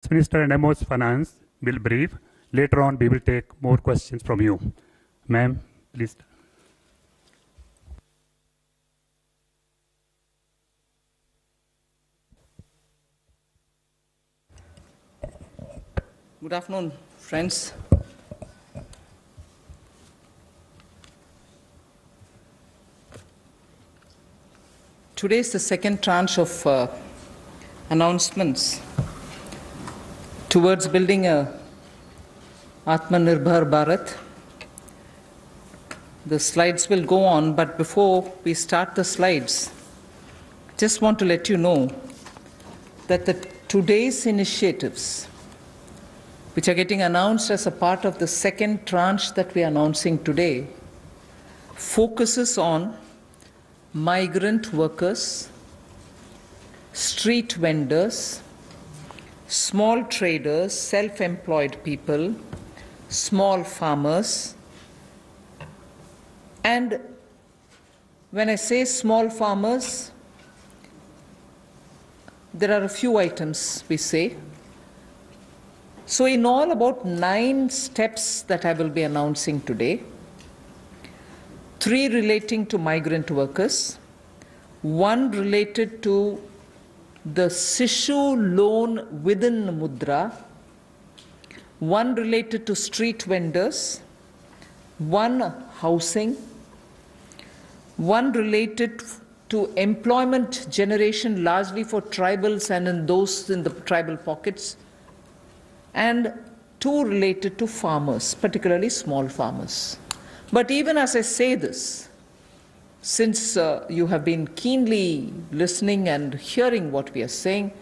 Minister and MO's Finance will brief. Later on, we will take more questions from you. Ma'am, please. Good afternoon, friends. Today is the second tranche of announcements towards building a Atmanirbhar Bharat. The slides will go on, but before we start the slides, just want to let you know that today's initiatives, which are getting announced as a part of the second tranche that we are announcing today, focuses on migrant workers, street vendors, small traders, self-employed people, small farmers. And when I say small farmers, there are a few items we say. So in all, about 9 steps that I will be announcing today. 3 relating to migrant workers, 1 related to the Sishu loan within Mudra, 1 related to street vendors, 1 housing, 1 related to employment generation largely for tribals and in those in the tribal pockets, and 2 related to farmers, particularly small farmers. But even as I say this, since you have been keenly listening and hearing what we are saying,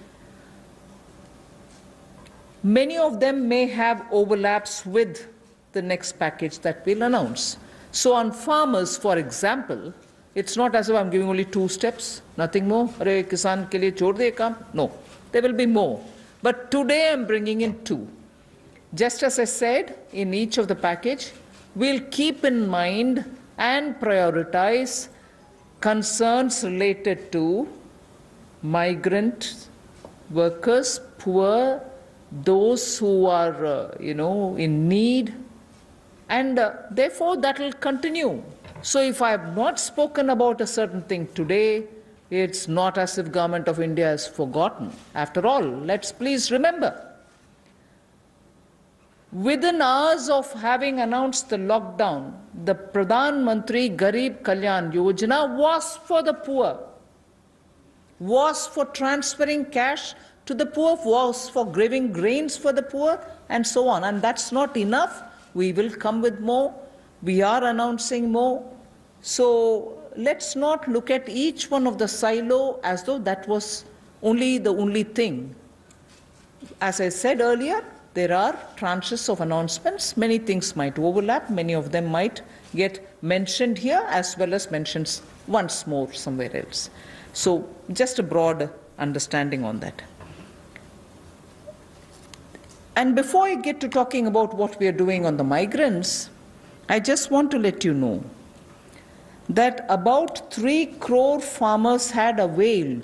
many of them may have overlaps with the next package that we'll announce. So on farmers, for example, it's not as if I'm giving only 2 steps, nothing more. Arey kisan ke liye chhod de kaam. No, there will be more. But today I'm bringing in 2. Just as I said, in each of the package, we'll keep in mind and prioritize concerns related to migrant workers, poor, those who are, in need, and therefore that will continue. So if I have not spoken about a certain thing today, it's not as if Government of India has forgotten. After all, let's please remember, within hours of having announced the lockdown, the Pradhan Mantri Garib Kalyan Yojana was for the poor, was for transferring cash to the poor, was for giving grains for the poor, and so on. And that's not enough. We will come with more. We are announcing more. So let's not look at each one of the silo as though that was the only thing. As I said earlier, there are tranches of announcements. Many things might overlap. Many of them might get mentioned here as well as mentioned once more somewhere else. So just a broad understanding on that. And before I get to talking about what we are doing on the migrants, I just want to let you know that about 3 crore farmers had availed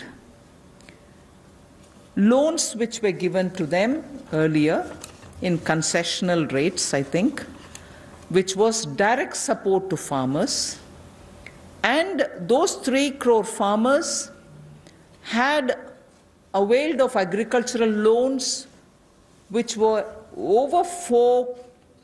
loans which were given to them earlier in concessional rates, I think, which was direct support to farmers. And those 3 crore farmers had availed of agricultural loans which were over 4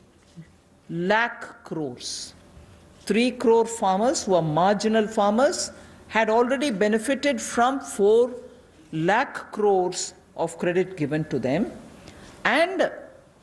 lakh crores. 3 crore farmers who are marginal farmers had already benefited from 4 lakh crores of credit given to them. And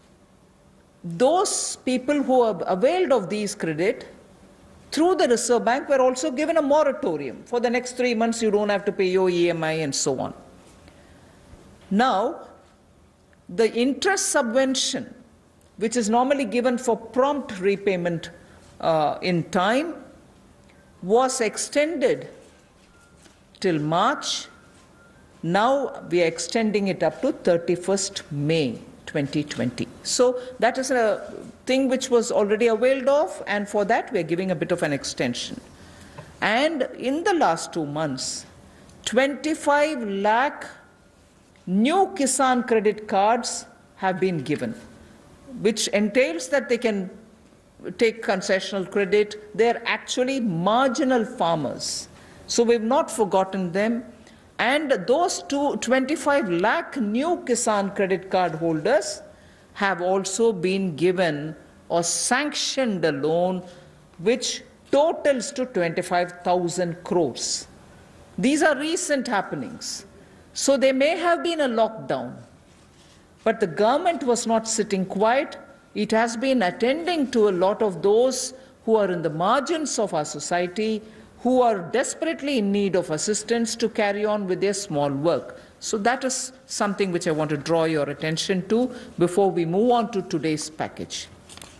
those people who have availed of these credit through the Reserve Bank were also given a moratorium. For the next 3 months, you don't have to pay your EMI and so on. Now, the interest subvention, which is normally given for prompt repayment in time, was extended till March. Now we are extending it up to 31st May 2020. So that is a thing which was already availed of, and for that we are giving a bit of an extension. And in the last 2 months, 25 lakh new Kisan credit cards have been given, which entails that they can take concessional credit. They're actually marginal farmers. So we've not forgotten them. And those 25 lakh new Kisan credit card holders have also been given or sanctioned a loan which totals to 25,000 crores. These are recent happenings. So there may have been a lockdown, but the government was not sitting quiet. It has been attending to a lot of those who are in the margins of our society, who are desperately in need of assistance to carry on with their small work. So that is something which I want to draw your attention to before we move on to today's package.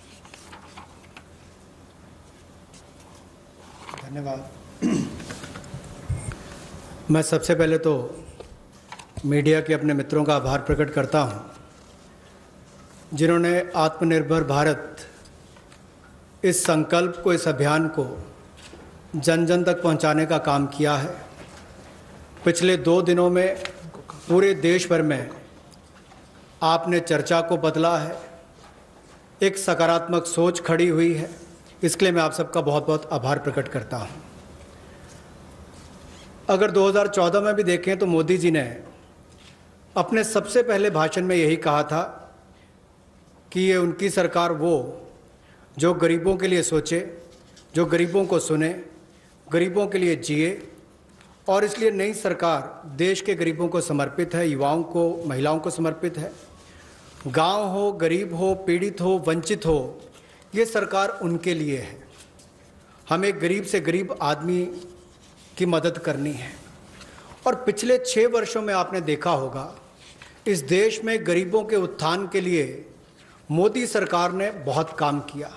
धन्यवाद। मैं सबसे पहले तो media के अपने मित्रों का आभार प्रकट करता हूं, जिन्होंने आत्मनिर्भर भारत इस संकल्प को, इस अभियान को जन जन तक पहुंचाने का काम किया है। पिछले 2 दिनों में पूरे देश भर में आपने चर्चा को बदला है, एक सकारात्मक सोच खड़ी हुई है। इसके लिए मैं आप सबका बहुत बहुत आभार प्रकट करता हूं। अगर 2014 में भी देखें तो मोदी जी ने अपने सबसे पहले भाषण में यही कहा था कि ये उनकी सरकार वो जो गरीबों के लिए सोचे, जो गरीबों को सुने, गरीबों के लिए जिए, और इसलिए नई सरकार देश के गरीबों को समर्पित है, युवाओं को, महिलाओं को समर्पित है। गांव हो, गरीब हो, पीड़ित हो, वंचित हो, ये सरकार उनके लिए है। हमें गरीब से गरीब आदमी की मदद करनी है। और पिछले 6 वर्षों में आपने देखा होगा, इस देश में गरीबों के उत्थान के लिए मोदी सरकार ने बहुत काम किया।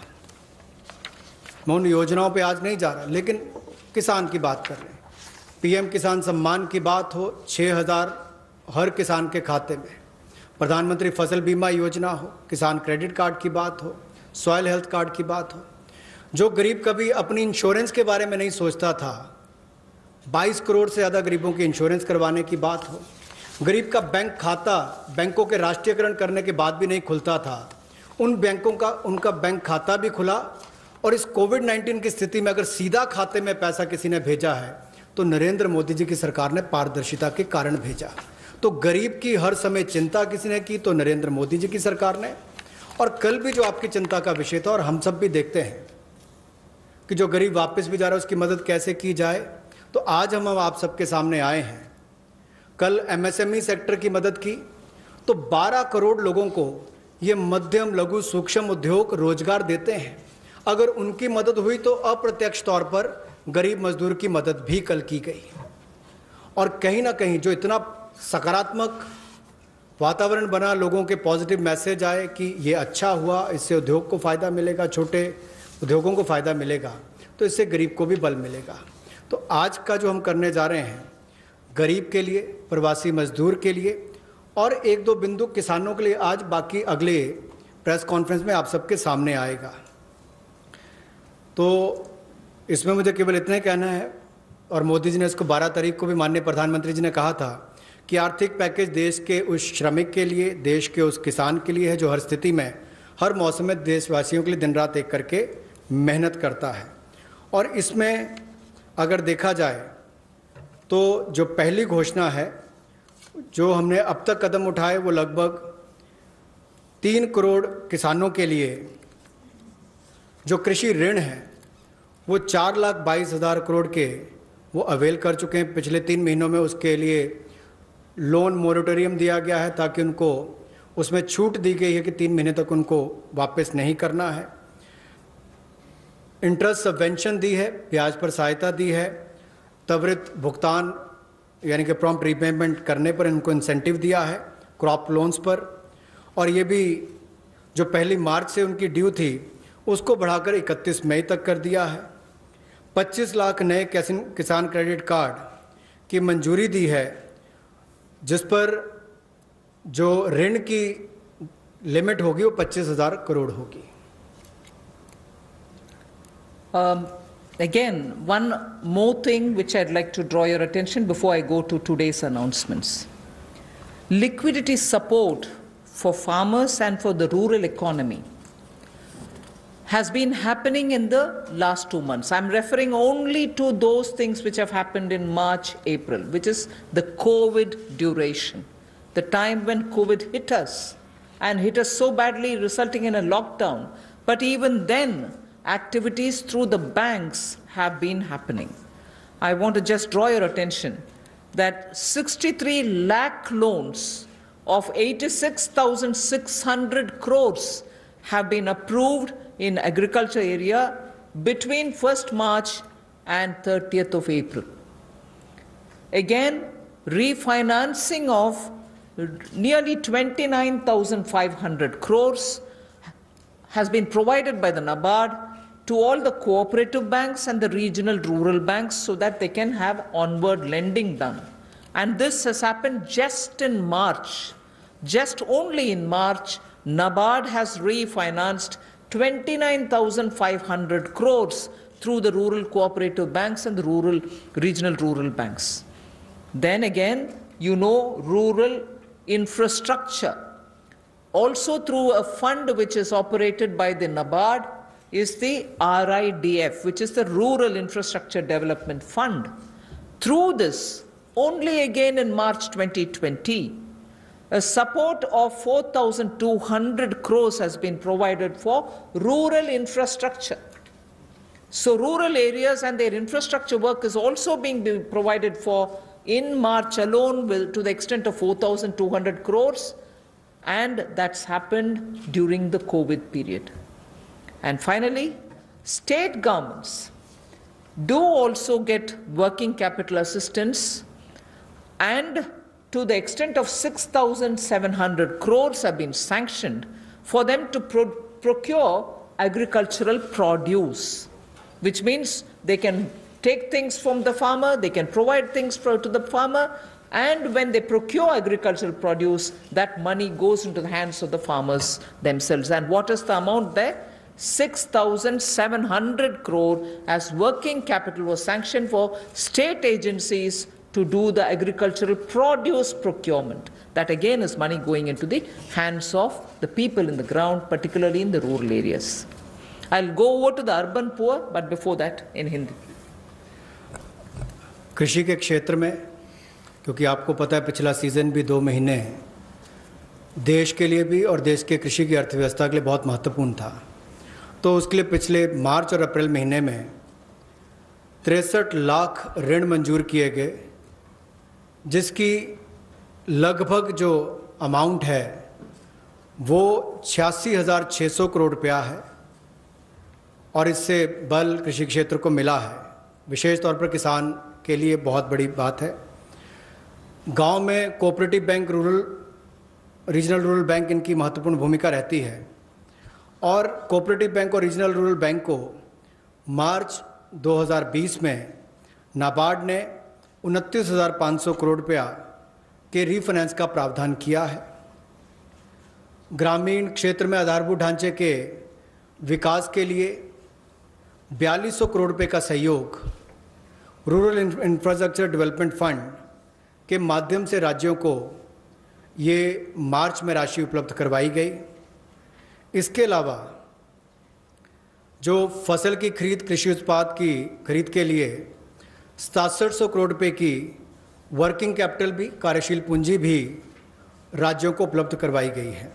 मैं उन योजनाओं पे आज नहीं जा रहा, लेकिन किसान की बात कर रहे हैं। पीएम किसान सम्मान की बात हो, 6,000 हर किसान के खाते में, प्रधानमंत्री फसल बीमा योजना हो, किसान क्रेडिट कार्ड की बात हो, सॉइल हेल्थ कार्ड की बात हो। जो गरीब कभी अपनी इंश्योरेंस के बारे में नहीं सोचता था, 22 करोड़ से ज़्यादा गरीबों की इंश्योरेंस करवाने की बात हो। गरीब का बैंक खाता बैंकों के राष्ट्रीयकरण करने के बाद भी नहीं खुलता था, उन बैंकों का उनका बैंक खाता भी खुला। और इस कोविड-19 की स्थिति में अगर सीधा खाते में पैसा किसी ने भेजा है तो नरेंद्र मोदी जी की सरकार ने पारदर्शिता के कारण भेजा। तो गरीब की हर समय चिंता किसी ने की तो नरेंद्र मोदी जी की सरकार ने। और कल भी जो आपकी चिंता का विषय था, और हम सब भी देखते हैं कि जो गरीब वापस भी जा रहा है उसकी मदद कैसे की जाए, तो आज हम आप सबके सामने आए हैं। कल एमएसएमई सेक्टर की मदद की तो 12 करोड़ लोगों को ये मध्यम लघु सूक्ष्म उद्योग रोजगार देते हैं। अगर उनकी मदद हुई तो अप्रत्यक्ष तौर पर गरीब मजदूर की मदद भी कल की गई। और कहीं ना कहीं जो इतना सकारात्मक वातावरण बना, लोगों के पॉजिटिव मैसेज आए कि ये अच्छा हुआ, इससे उद्योग को फ़ायदा मिलेगा, छोटे उद्योगों को फ़ायदा मिलेगा, तो इससे गरीब को भी बल मिलेगा। तो आज का जो हम करने जा रहे हैं, गरीब के लिए, प्रवासी मजदूर के लिए और 1-2 बिंदु किसानों के लिए, आज बाकी अगले प्रेस कॉन्फ्रेंस में आप सबके सामने आएगा। तो इसमें मुझे केवल इतना ही कहना है, और मोदी जी ने इसको 12 तारीख को भी माननीय प्रधानमंत्री जी ने कहा था कि आर्थिक पैकेज देश के उस श्रमिक के लिए, देश के उस किसान के लिए है जो हर स्थिति में, हर मौसम में देशवासियों के लिए दिन रात एक करके मेहनत करता है। और इसमें अगर देखा जाए तो जो पहली घोषणा है जो हमने अब तक कदम उठाए, वो लगभग 3 करोड़ किसानों के लिए जो कृषि ऋण है वो 4,22,000 करोड़ के वो अवेल कर चुके हैं पिछले 3 महीनों में। उसके लिए लोन मोरेटोरियम दिया गया है ताकि उनको उसमें छूट दी गई है कि 3 महीने तक उनको वापस नहीं करना है। इंटरेस्ट सबवेंशन दी है, ब्याज पर सहायता दी है, त्वरित भुगतान यानी कि प्रॉम्प्ट रीपेमेंट करने पर इनको इंसेंटिव दिया है क्रॉप लोन्स पर। और ये भी जो 1 मार्च से उनकी ड्यू थी उसको बढ़ाकर 31 मई तक कर दिया है। 25 लाख नए किसान क्रेडिट कार्ड की मंजूरी दी है, जिस पर जो ऋण की लिमिट होगी वो 25,000 करोड़ होगी। Again, one more thing which I'd like to draw your attention before I go to today's announcements. liquidity support for farmers and for the rural economy has been happening in the last 2 months. I'm referring only to those things which have happened in March, April, which is the COVID duration, the time when COVID hit us and hit us so badly, resulting in a lockdown. But even then, activities through the banks have been happening. I want to just draw your attention that 63 lakh loans of 86,600 crores have been approved in agriculture area between 1st March and 30th of April. Again, refinancing of nearly 29,500 crores has been provided by the NABARD to all the cooperative banks and the regional rural banks so that they can have onward lending done. And this has happened just in March. Just only in March, NABARD has refinanced 29,500 crores through the rural cooperative banks and the regional rural banks. Then again, rural infrastructure. Also through a fund which is operated by the NABARD is the RIDF, which is the Rural Infrastructure Development Fund. Through this, only again in March 2020, a support of 4,200 crores has been provided for rural infrastructure. So rural areas and their infrastructure work is also being provided for in March alone to the extent of 4,200 crores, and that's happened during the COVID period. And finally, state governments do also get working capital assistance, and to the extent of 6,700 crores have been sanctioned for them to procure agricultural produce, which means they can take things from the farmer, they can provide things to the farmer, and when they procure agricultural produce, that money goes into the hands of the farmers themselves. And what is the amount there? 6,700 crore as working capital was sanctioned for state agencies to do the agricultural produce procurement. That again is money going into the hands of the people in the ground, particularly in the rural areas. I'll go over to the urban poor, but before that in Hindi. कृषि के क्षेत्र में, क्योंकि आपको पता है पिछला season भी 2 महीने देश के लिए भी और देश के कृषि की अर्थव्यवस्था के लिए बहुत महत्वपूर्ण था, तो उसके लिए पिछले मार्च और अप्रैल महीने में 63 लाख ऋण मंजूर किए गए, जिसकी लगभग जो अमाउंट है वो 86,600 करोड़ रुपया है, और इससे बल कृषि क्षेत्र को मिला है। विशेष तौर पर किसान के लिए बहुत बड़ी बात है। गांव में cooperative bank, regional rural bank इनकी महत्वपूर्ण भूमिका रहती है, और कोऑपरेटिव बैंक और रीजनल रूरल बैंक को मार्च 2020 में नाबार्ड ने 29,500 करोड़ रुपया के रीफाइनेंस का प्रावधान किया है। ग्रामीण क्षेत्र में आधारभूत ढांचे के विकास के लिए 4200 करोड़ रुपए का सहयोग रूरल इंफ्रास्ट्रक्चर डेवलपमेंट फंड के माध्यम से राज्यों को ये मार्च में राशि उपलब्ध करवाई गई। इसके अलावा जो फसल की खरीद, कृषि उत्पाद की खरीद के लिए 6700 करोड़ रुपए की वर्किंग कैपिटल भी, कार्यशील पूंजी भी राज्यों को उपलब्ध करवाई गई है।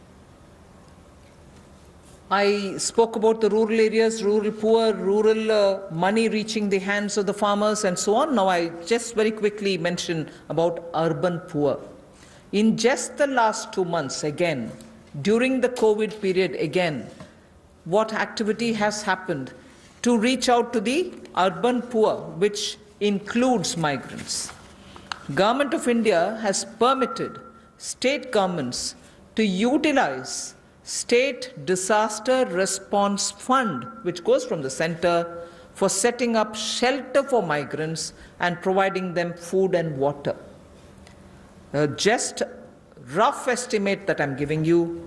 I spoke about the rural areas, rural poor, rural money reaching the hands of the farmers and so on. Now I just very quickly mention about urban poor. In just the last 2 months, again, during the COVID period, again, what activity has happened to reach out to the urban poor, which includes migrants? Government of India has permitted state governments to utilize State Disaster Response Fund, which goes from the center, for setting up shelter for migrants and providing them food and water. Just rough estimate that I'm giving you,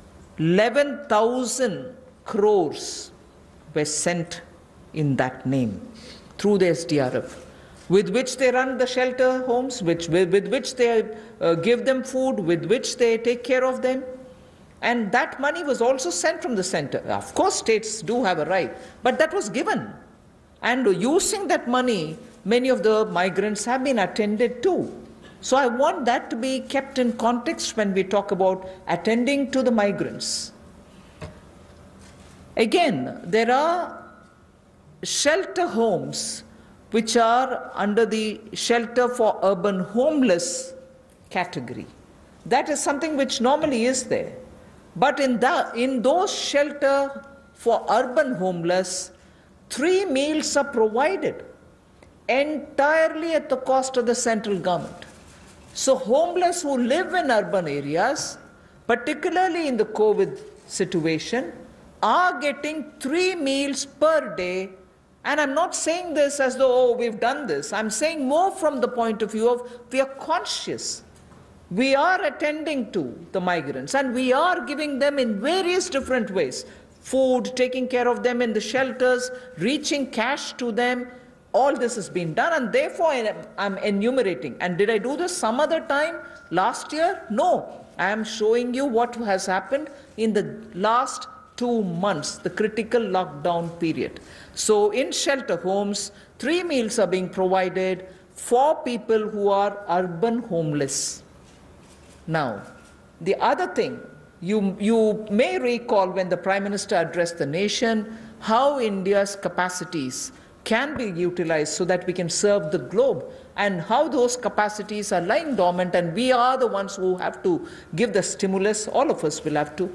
11,000 crores were sent in that name through the SDRF. with which they run the shelter homes, with which they give them food, with which they take care of them. And that money was also sent from the center. Of course, states do have a right, but that was given. And using that money, many of the migrants have been attended to. So I want that to be kept in context when we talk about attending to the migrants. Again, there are shelter homes which are under the shelter for urban homeless category. That is something which normally is there. But in those shelter for urban homeless, 3 meals are provided entirely at the cost of the central government. So homeless who live in urban areas, particularly in the COVID situation, are getting 3 meals per day. And I'm not saying this as though, oh, we've done this. I'm saying more from the point of view of we are conscious. We are attending to the migrants and we are giving them in various different ways. Food, taking care of them in the shelters, reaching cash to them. All this has been done, and therefore I'm enumerating. And did I do this some other time last year? No. I am showing you what has happened in the last 2 months, the critical lockdown period. So in shelter homes, 3 meals are being provided for people who are urban homeless. Now, the other thing, you may recall when the Prime Minister addressed the nation, how India's capacities can be utilized so that we can serve the globe, and how those capacities are lying dormant, and we are the ones who have to give the stimulus. All of us will have to.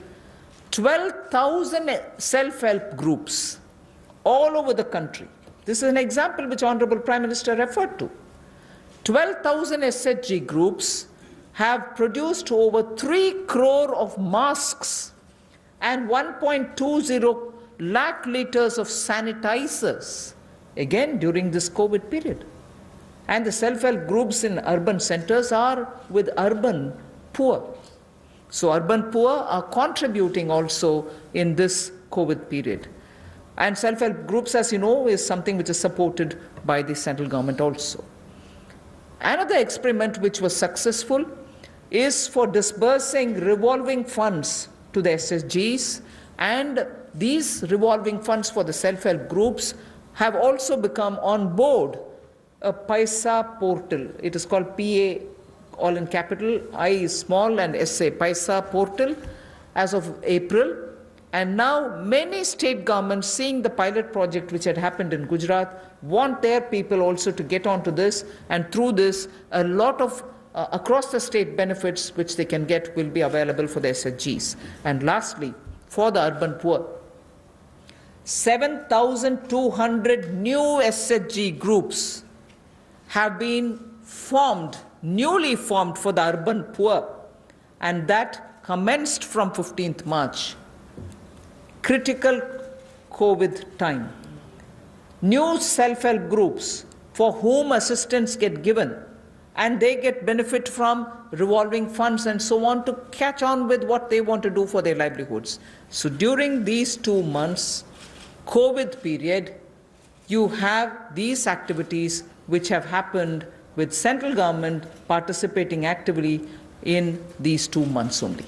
12,000 self-help groups all over the country. This is an example which Honorable Prime Minister referred to. 12,000 SHG groups have produced over 3 crore of masks and 1.20 lakh liters of sanitizers, again during this COVID period. And the self-help groups in urban centers are with urban poor. So urban poor are contributing also in this COVID period. And self-help groups, as you know, is something which is supported by the central government also. Another experiment which was successful is for disbursing revolving funds to the SSGs, and these revolving funds for the self-help groups have also become on board a Paisa portal. It is called PA, all in capital, I is small and SA, Paisa portal, as of April. And now many state governments, seeing the pilot project which had happened in Gujarat, want their people also to get onto this, and through this a lot of across the state benefits which they can get will be available for the SHGs. And lastly, for the urban poor, 7,200 new SHG groups have been formed, newly formed for the urban poor, and that commenced from 15th March. Critical COVID time. New self-help groups for whom assistance get given, and they get benefit from revolving funds and so on to catch on with what they want to do for their livelihoods. So during these 2 months, COVID period, you have these activities which have happened with central government participating actively in these 2 months only.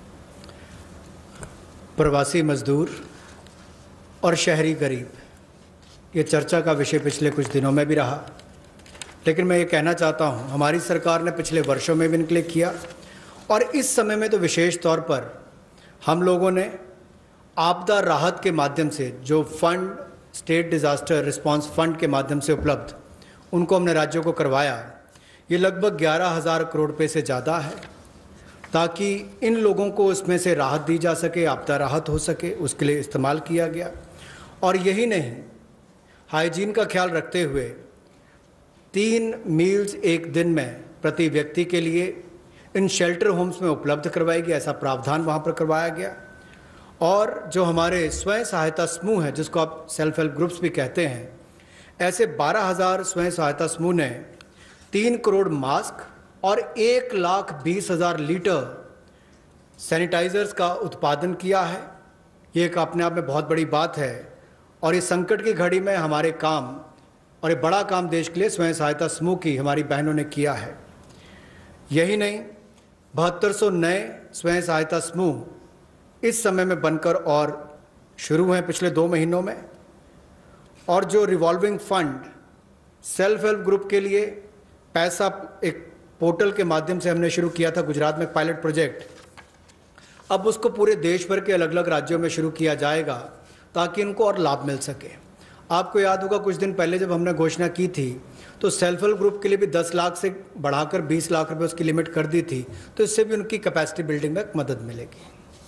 प्रवासी मजदूर और शहरी गरीब, ये चर्चा का विषय पिछले कुछ दिनों में भी रहा, लेकिन मैं ये कहना चाहता हूँ, हमारी सरकार ने पिछले वर्षों में भी इनक्लेम किया, और इस समय में तो विशेष तौर पर हम लोगों ने आपदा राहत के माध्यम से जो fund, state disaster response fund के माध्यम से उपलब्ध, उनको हमने राज्यों को करवाया। ये लगभग 11,000 करोड़ रुपये से ज़्यादा है, ताकि इन लोगों को उसमें से राहत दी जा सके, आपदा राहत हो सके, उसके लिए इस्तेमाल किया गया। और यही नहीं, हाइजीन का ख्याल रखते हुए 3 मील्स एक दिन में प्रति व्यक्ति के लिए इन शेल्टर होम्स में उपलब्ध करवाएगी, ऐसा प्रावधान वहाँ पर करवाया गया। और जो हमारे स्वयं सहायता समूह हैं, जिसको आप सेल्फ हेल्प ग्रुप्स भी कहते हैं, ऐसे 12,000 स्वयं सहायता समूह ने 3 करोड़ मास्क और 1,20,000 लीटर सैनिटाइजर्स का उत्पादन किया है। ये एक अपने आप में बहुत बड़ी बात है, और इस संकट की घड़ी में हमारे काम और ये बड़ा काम देश के लिए स्वयं सहायता समूह की हमारी बहनों ने किया है। यही नहीं, 7200 नए स्वयं सहायता समूह इस समय में बनकर और शुरू हैं पिछले 2 महीनों में। और जो revolving fund self help group के लिए पैसा एक पोर्टल के माध्यम से हमने शुरू किया था गुजरात में पायलट प्रोजेक्ट, अब उसको पूरे देश भर के अलग अलग राज्यों में शुरू किया जाएगा ताकि इनको और लाभ मिल सके। आपको याद होगा कुछ दिन पहले जब हमने घोषणा की थी तो सेल्फ हेल्प ग्रुप के लिए भी 10 लाख से बढ़ाकर 20 लाख रुपए उसकी लिमिट कर दी थी, तो इससे भी उनकी कैपेसिटी बिल्डिंग में मदद मिलेगी।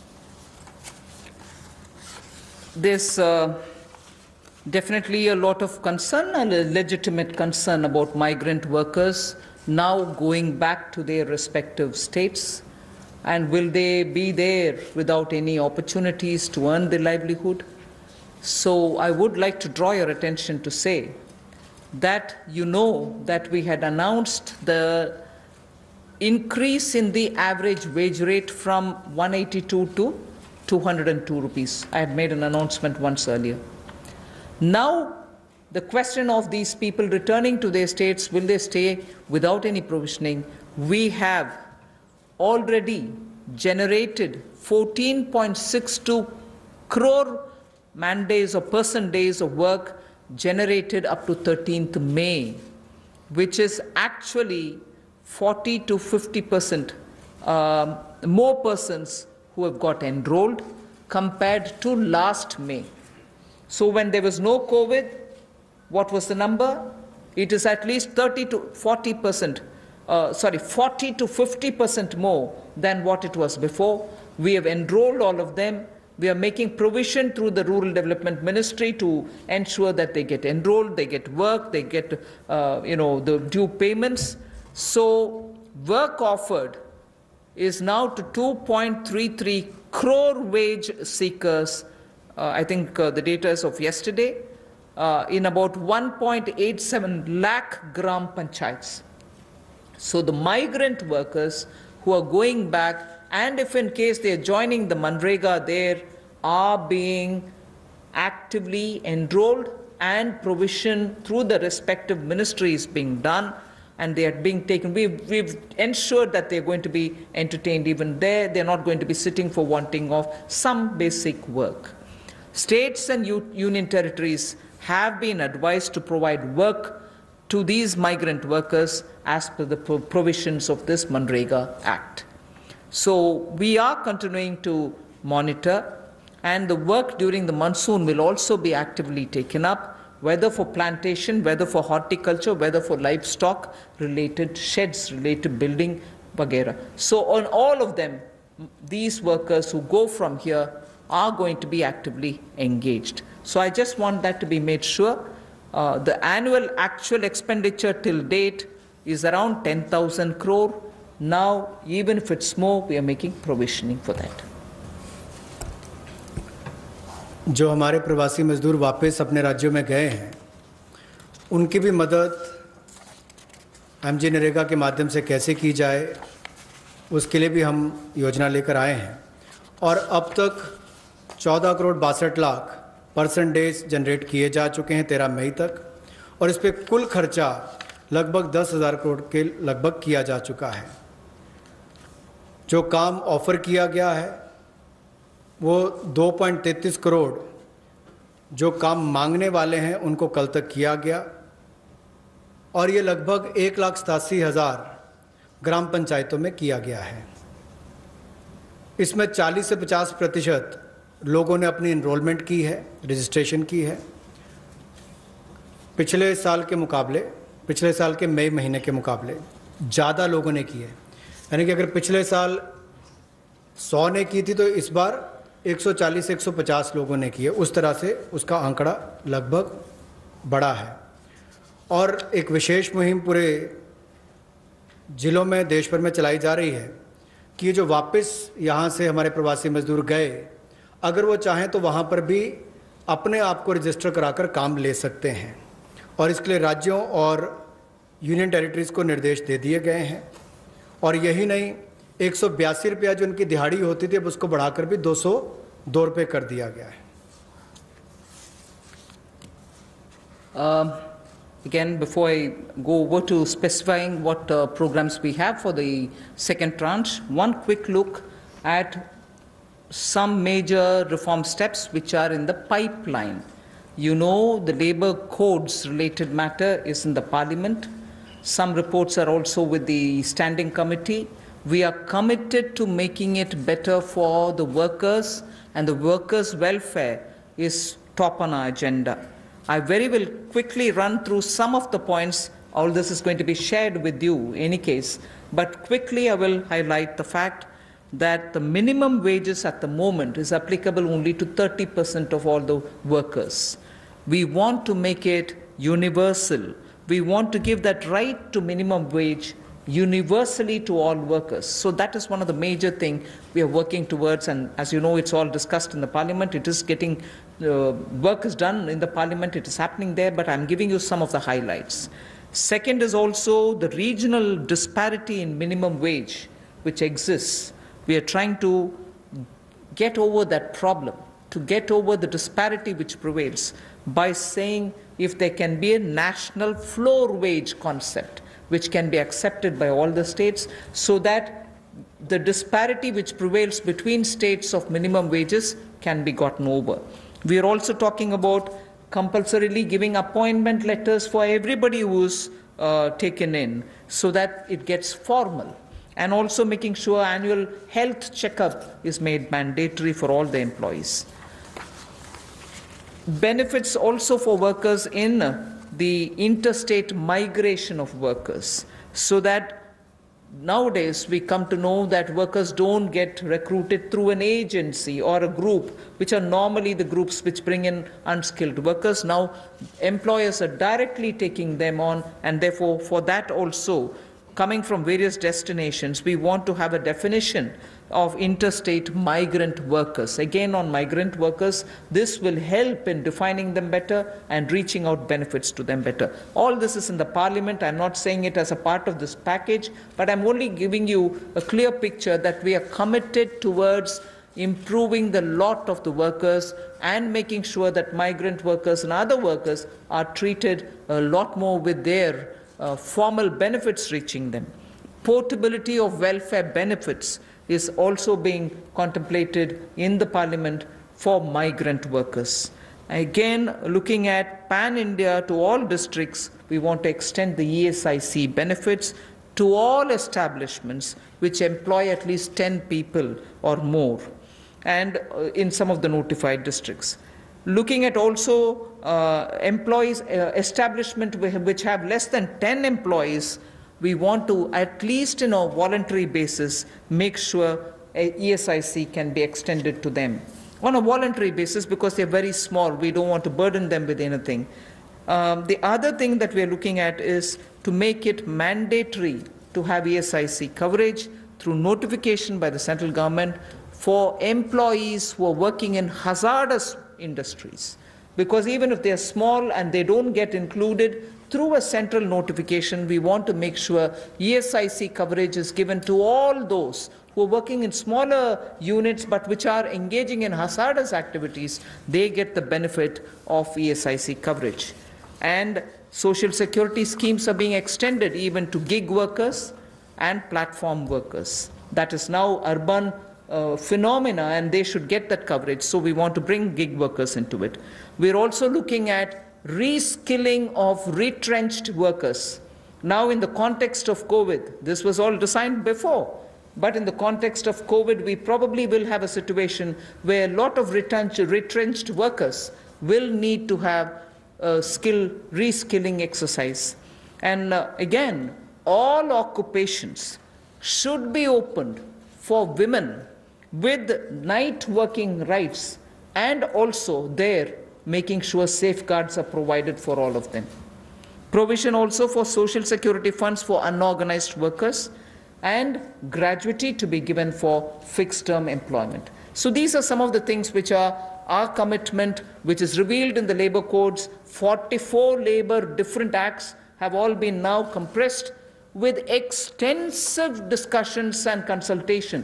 There's definitely a lot of concern and a legitimate concern about migrant workers now going back to their respective states. And will they be there without any opportunities to earn their livelihood? So I would like to draw your attention to say that you know that we had announced the increase in the average wage rate from 182 to 202 rupees. I had made an announcement once earlier. Now, the question of these people returning to their states, will they stay without any provisioning? We have already generated 14.62 crore man days or person days of work generated up to 13th May, which is actually 40 to 50% more persons who have got enrolled compared to last May. So when there was no COVID, what was the number? It is at least 30 to 40%, 40 to 50% more than what it was before. We have enrolled all of them. We are making provision through the Rural Development Ministry to ensure that they get enrolled, they get work, they get the due payments. So work offered is now to 2.33 crore wage seekers. I think the data is of yesterday, in about 1.87 lakh gram panchayats. So the migrant workers who are going back, and if in case they are joining the Manrega, there are being actively enrolled and provision through the respective ministries being done, and they are being taken. We've ensured that they're going to be entertained even there. They're not going to be sitting for wanting of some basic work. States and union territories have been advised to provide work to these migrant workers as per the provisions of this Manrega Act. So we are continuing to monitor, and the work during the monsoon will also be actively taken up, whether for plantation, whether for horticulture, whether for livestock related sheds, related building, vagera. So on all of them, these workers who go from here are going to be actively engaged. So I just want that to be made sure. The annual actual expenditure till date is around 10,000 crore. Now, even if it's more, we are making provisioning for that. जो हमारे प्रवासी मजदूर वापस अपने राज्यों में गए हैं, उनकी भी मदद एमजी नरेगा के माध्यम से कैसे की जाए, उसके लिए भी हम योजना लेकर आए हैं। और अब तक 14 crore 62 lakh person days generate किए जा चुके हैं 13 मई तक, और इस पर कुल खर्चा लगभग 10,000 करोड़ के लगभग किया जा चुका है। जो काम ऑफर किया गया है वो 2.33 करोड़ जो काम मांगने वाले हैं उनको कल तक किया गया, और ये लगभग 1,87,000 ग्राम पंचायतों में किया गया है। इसमें 40 से 50% लोगों ने अपनी एनरोलमेंट की है, रजिस्ट्रेशन की है। पिछले साल के मई महीने के मुकाबले ज़्यादा लोगों ने की है। यानी कि अगर पिछले साल 100 ने की थी तो इस बार 140 से 150 लोगों ने की है। उस तरह से उसका आंकड़ा लगभग बड़ा है। और एक विशेष मुहिम पूरे ज़िलों में देश भर में चलाई जा रही है कि ये जो वापस यहाँ से हमारे प्रवासी मजदूर गए, अगर वो चाहें तो वहाँ पर भी अपने आप को रजिस्टर कराकर काम ले सकते हैं। और इसके लिए राज्यों और यूनियन टेरिटरीज़ को निर्देश दे दिए गए हैं। और यही नहीं, 182 रुपया जो उनकी दिहाड़ी होती थी अब उसको बढ़ाकर भी 202 रुपये कर दिया गया है। again, before I go over to specifying what programs we have for the second tranche, one quick look at some major reform steps which are in the pipeline. You know, the labor codes related matter is in the Parliament. Some reports are also with the Standing Committee. We are committed to making it better for the workers, and the workers' welfare is top on our agenda. I very will quickly run through some of the points. All this is going to be shared with you in any case, but quickly I will highlight the fact that the minimum wages at the moment is applicable only to 30% of all the workers. We want to make it universal. We want to give that right to minimum wage universally to all workers. So that is one of the major things we are working towards, and as you know, it's all discussed in the Parliament. It is getting, work is done in the Parliament, it is happening there, but I'm giving you some of the highlights. Second is also the regional disparity in minimum wage which exists. We are trying to get over that problem, to get over the disparity which prevails by saying if there can be a national floor wage concept which can be accepted by all the states, so that the disparity which prevails between states of minimum wages can be gotten over. We are also talking about compulsorily giving appointment letters for everybody who is taken in, so that it gets formal, and also making sure annual health checkup is made mandatory for all the employees. Benefits also for workers in the interstate migration of workers, so that nowadays we come to know that workers don't get recruited through an agency or a group, which are normally the groups which bring in unskilled workers. Now employers are directly taking them on, and therefore for that also, coming from various destinations, we want to have a definition of interstate migrant workers. Again, on migrant workers, this will help in defining them better and reaching out benefits to them better. All this is in the Parliament. I'm not saying it as a part of this package, but I'm only giving you a clear picture that we are committed towards improving the lot of the workers and making sure that migrant workers and other workers are treated a lot more with their formal benefits reaching them. Portability of welfare benefits is also being contemplated in the Parliament for migrant workers. Again, looking at pan-India to all districts, we want to extend the ESIC benefits to all establishments which employ at least 10 people or more, and in some of the notified districts. Looking at also employees, establishment which have less than 10 employees, we want to, at least in a voluntary basis, make sure ESIC can be extended to them. On a voluntary basis, because they're very small, we don't want to burden them with anything. The other thing that we're looking at is to make it mandatory to have ESIC coverage through notification by the central government for employees who are working in hazardous industries. Because even if they are small and they don't get included, through a central notification, we want to make sure ESIC coverage is given to all those who are working in smaller units but which are engaging in hazardous activities. They get the benefit of ESIC coverage. And social security schemes are being extended even to gig workers and platform workers. That is now urban phenomena, and they should get that coverage. So we want to bring gig workers into it. We're also looking at reskilling of retrenched workers. Now, in the context of COVID, this was all designed before, but in the context of COVID, we probably will have a situation where a lot of retrenched workers will need to have a reskilling exercise. And again, all occupations should be opened for women with night working rights, and also there making sure safeguards are provided for all of them. Provision also for social security funds for unorganized workers, and gratuity to be given for fixed term employment. So these are some of the things which are our commitment, which is revealed in the labor codes. 44 labor different acts have all been now compressed with extensive discussions and consultation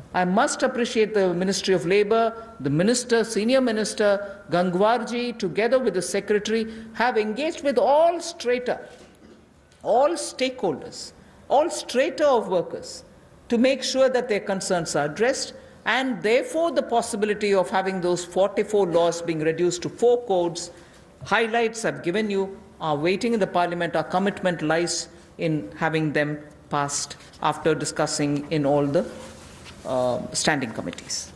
I must appreciate the Ministry of Labour, the Minister, Senior Minister, Gangwarji, together with the Secretary, have engaged with all strata, all stakeholders, all strata of workers, to make sure that their concerns are addressed, and therefore the possibility of having those 44 laws being reduced to 4 codes, highlights I've given you, are waiting in the Parliament. Our commitment lies in having them passed after discussing in all the standing committees.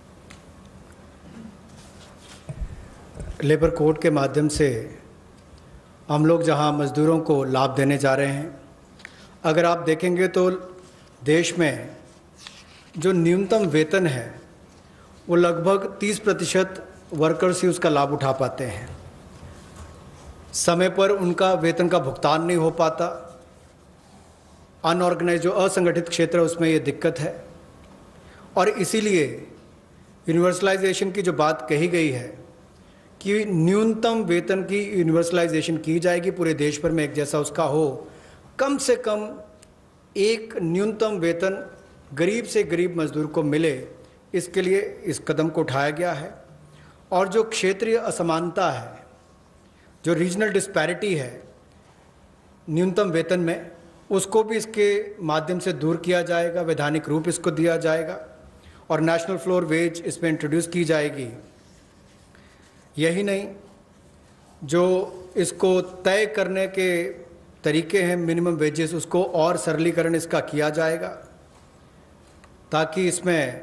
Labour code के माध्यम से हम लोग जहां मजदूरों को लाभ देने जा रहे हैं, अगर आप देखेंगे तो देश में जो न्यूनतम वेतन है वो लगभग 30% वर्कर्स ही उसका लाभ उठा पाते हैं। समय पर उनका वेतन का भुगतान नहीं हो पाता। अनऑर्गेनाइज जो असंगठित क्षेत्र है उसमें ये दिक्कत है, और इसीलिए यूनिवर्सलाइजेशन की जो बात कही गई है कि न्यूनतम वेतन की यूनिवर्सलाइजेशन की जाएगी, पूरे देश भर में एक जैसा उसका हो, कम से कम एक न्यूनतम वेतन गरीब से गरीब मजदूर को मिले, इसके लिए इस कदम को उठाया गया है। और जो क्षेत्रीय असमानता है, जो रीजनल डिस्पैरिटी है न्यूनतम वेतन में, उसको भी इसके माध्यम से दूर किया जाएगा, वैधानिक रूप इसको दिया जाएगा और नेशनल फ्लोर वेज इसमें इंट्रोड्यूस की जाएगी। यही नहीं, जो इसको तय करने के तरीके हैं मिनिमम वेजेस, उसको और सरलीकरण इसका किया जाएगा ताकि इसमें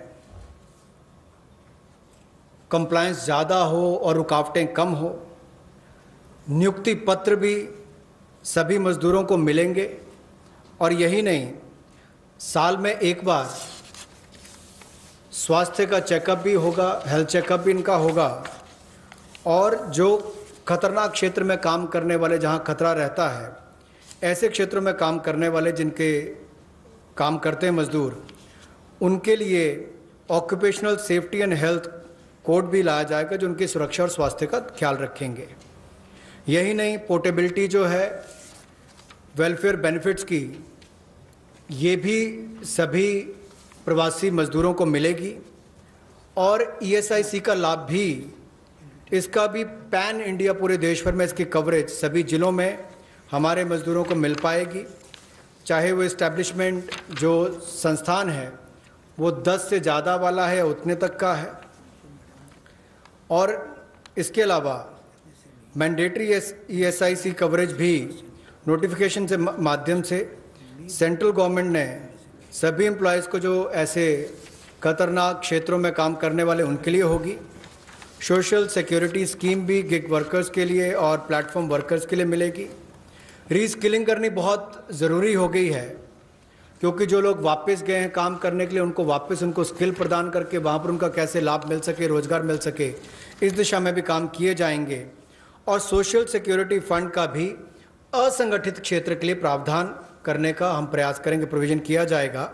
कंप्लायंस ज़्यादा हो और रुकावटें कम हो। नियुक्ति पत्र भी सभी मजदूरों को मिलेंगे, और यही नहीं, साल में एक बार स्वास्थ्य का चेकअप भी होगा, हेल्थ चेकअप भी इनका होगा, और जो खतरनाक क्षेत्र में काम करने वाले, जहां खतरा रहता है, ऐसे क्षेत्रों में काम करने वाले जिनके काम करते हैं मजदूर, उनके लिए occupational safety and health code भी लाया जाएगा जो उनकी सुरक्षा और स्वास्थ्य का ख्याल रखेंगे। यही नहीं, पोर्टेबिलिटी जो है वेलफेयर बेनिफिट्स की, ये भी सभी प्रवासी मजदूरों को मिलेगी, और ईएसआईसी का लाभ भी, इसका भी पैन इंडिया पूरे देश भर में इसकी कवरेज सभी जिलों में हमारे मजदूरों को मिल पाएगी, चाहे वो इस्टेब्लिशमेंट जो संस्थान है वो 10 से ज़्यादा वाला है या उतने तक का है। और इसके अलावा मैंडेटरी ईएसआईसी कवरेज भी नोटिफिकेशन से माध्यम से सेंट्रल गवर्नमेंट ने सभी एम्प्लॉयज़ को जो ऐसे खतरनाक क्षेत्रों में काम करने वाले उनके लिए होगी। सोशल सिक्योरिटी स्कीम भी गिग वर्कर्स के लिए और प्लेटफॉर्म वर्कर्स के लिए मिलेगी। रीस्किलिंग करनी बहुत ज़रूरी हो गई है, क्योंकि जो लोग वापस गए हैं काम करने के लिए, उनको वापस उनको स्किल प्रदान करके वहाँ पर उनका कैसे लाभ मिल सके, रोज़गार मिल सके, इस दिशा में भी काम किए जाएंगे। और सोशल सिक्योरिटी फंड का भी असंगठित क्षेत्र के लिए प्रावधान करने का हम प्रयास करेंगे, प्रोविज़न किया जाएगा।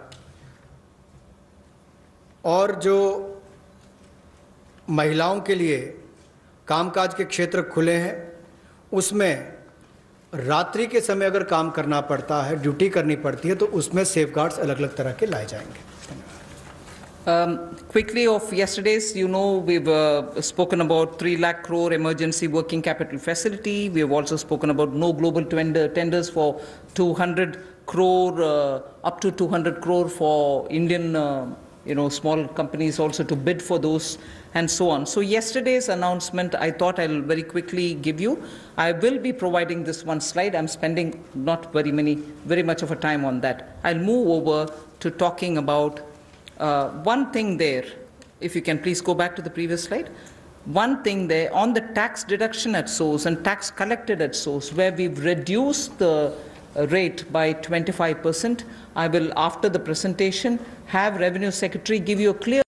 और जो महिलाओं के लिए कामकाज के क्षेत्र खुले हैं, उसमें रात्रि के समय अगर काम करना पड़ता है, ड्यूटी करनी पड़ती है, तो उसमें सेफगार्ड्स अलग अलग तरह के लाए जाएंगे। Quickly of yesterday's, you know, we've spoken about 3 lakh crore emergency working capital facility. We have also spoken about no global tenders for 200 crore, up to 200 crore for Indian, small companies also to bid for those, and so on. So yesterday's announcement, I thought I'll very quickly give you. I will be providing this one slide. I'm spending not very much of a time on that. I'll move over to talking about one thing there. If you can please go back to the previous slide. One thing there on the tax deduction at source and tax collected at source, where we've reduced the rate by 25%. I will, after the presentation, have Revenue Secretary give you a clear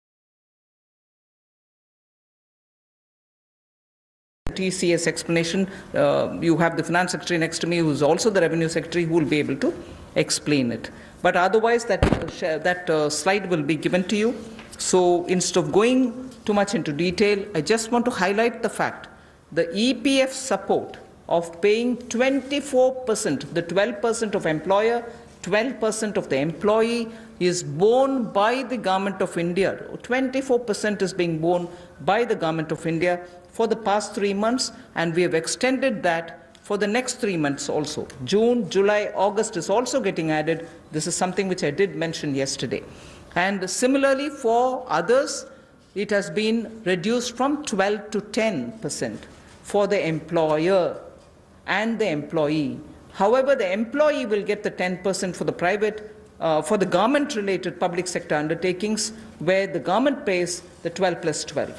TCS explanation. You have the Finance Secretary next to me, who is also the Revenue Secretary, who will be able to explain it. But otherwise, that slide will be given to you. So instead of going too much into detail, I just want to highlight the fact the EPF support of paying 24%, the 12% of employer, 12% of the employee, is borne by the Government of India. 24% is being borne by the Government of India for the past 3 months, and we have extended that for the next 3 months also. June, July, August is also getting added. This is something which I did mention yesterday. And similarly for others, it has been reduced from 12 to 10% for the employer and the employee. However, the employee will get the 10% for the private, for the government-related public sector undertakings, where the government pays the 12 plus 12.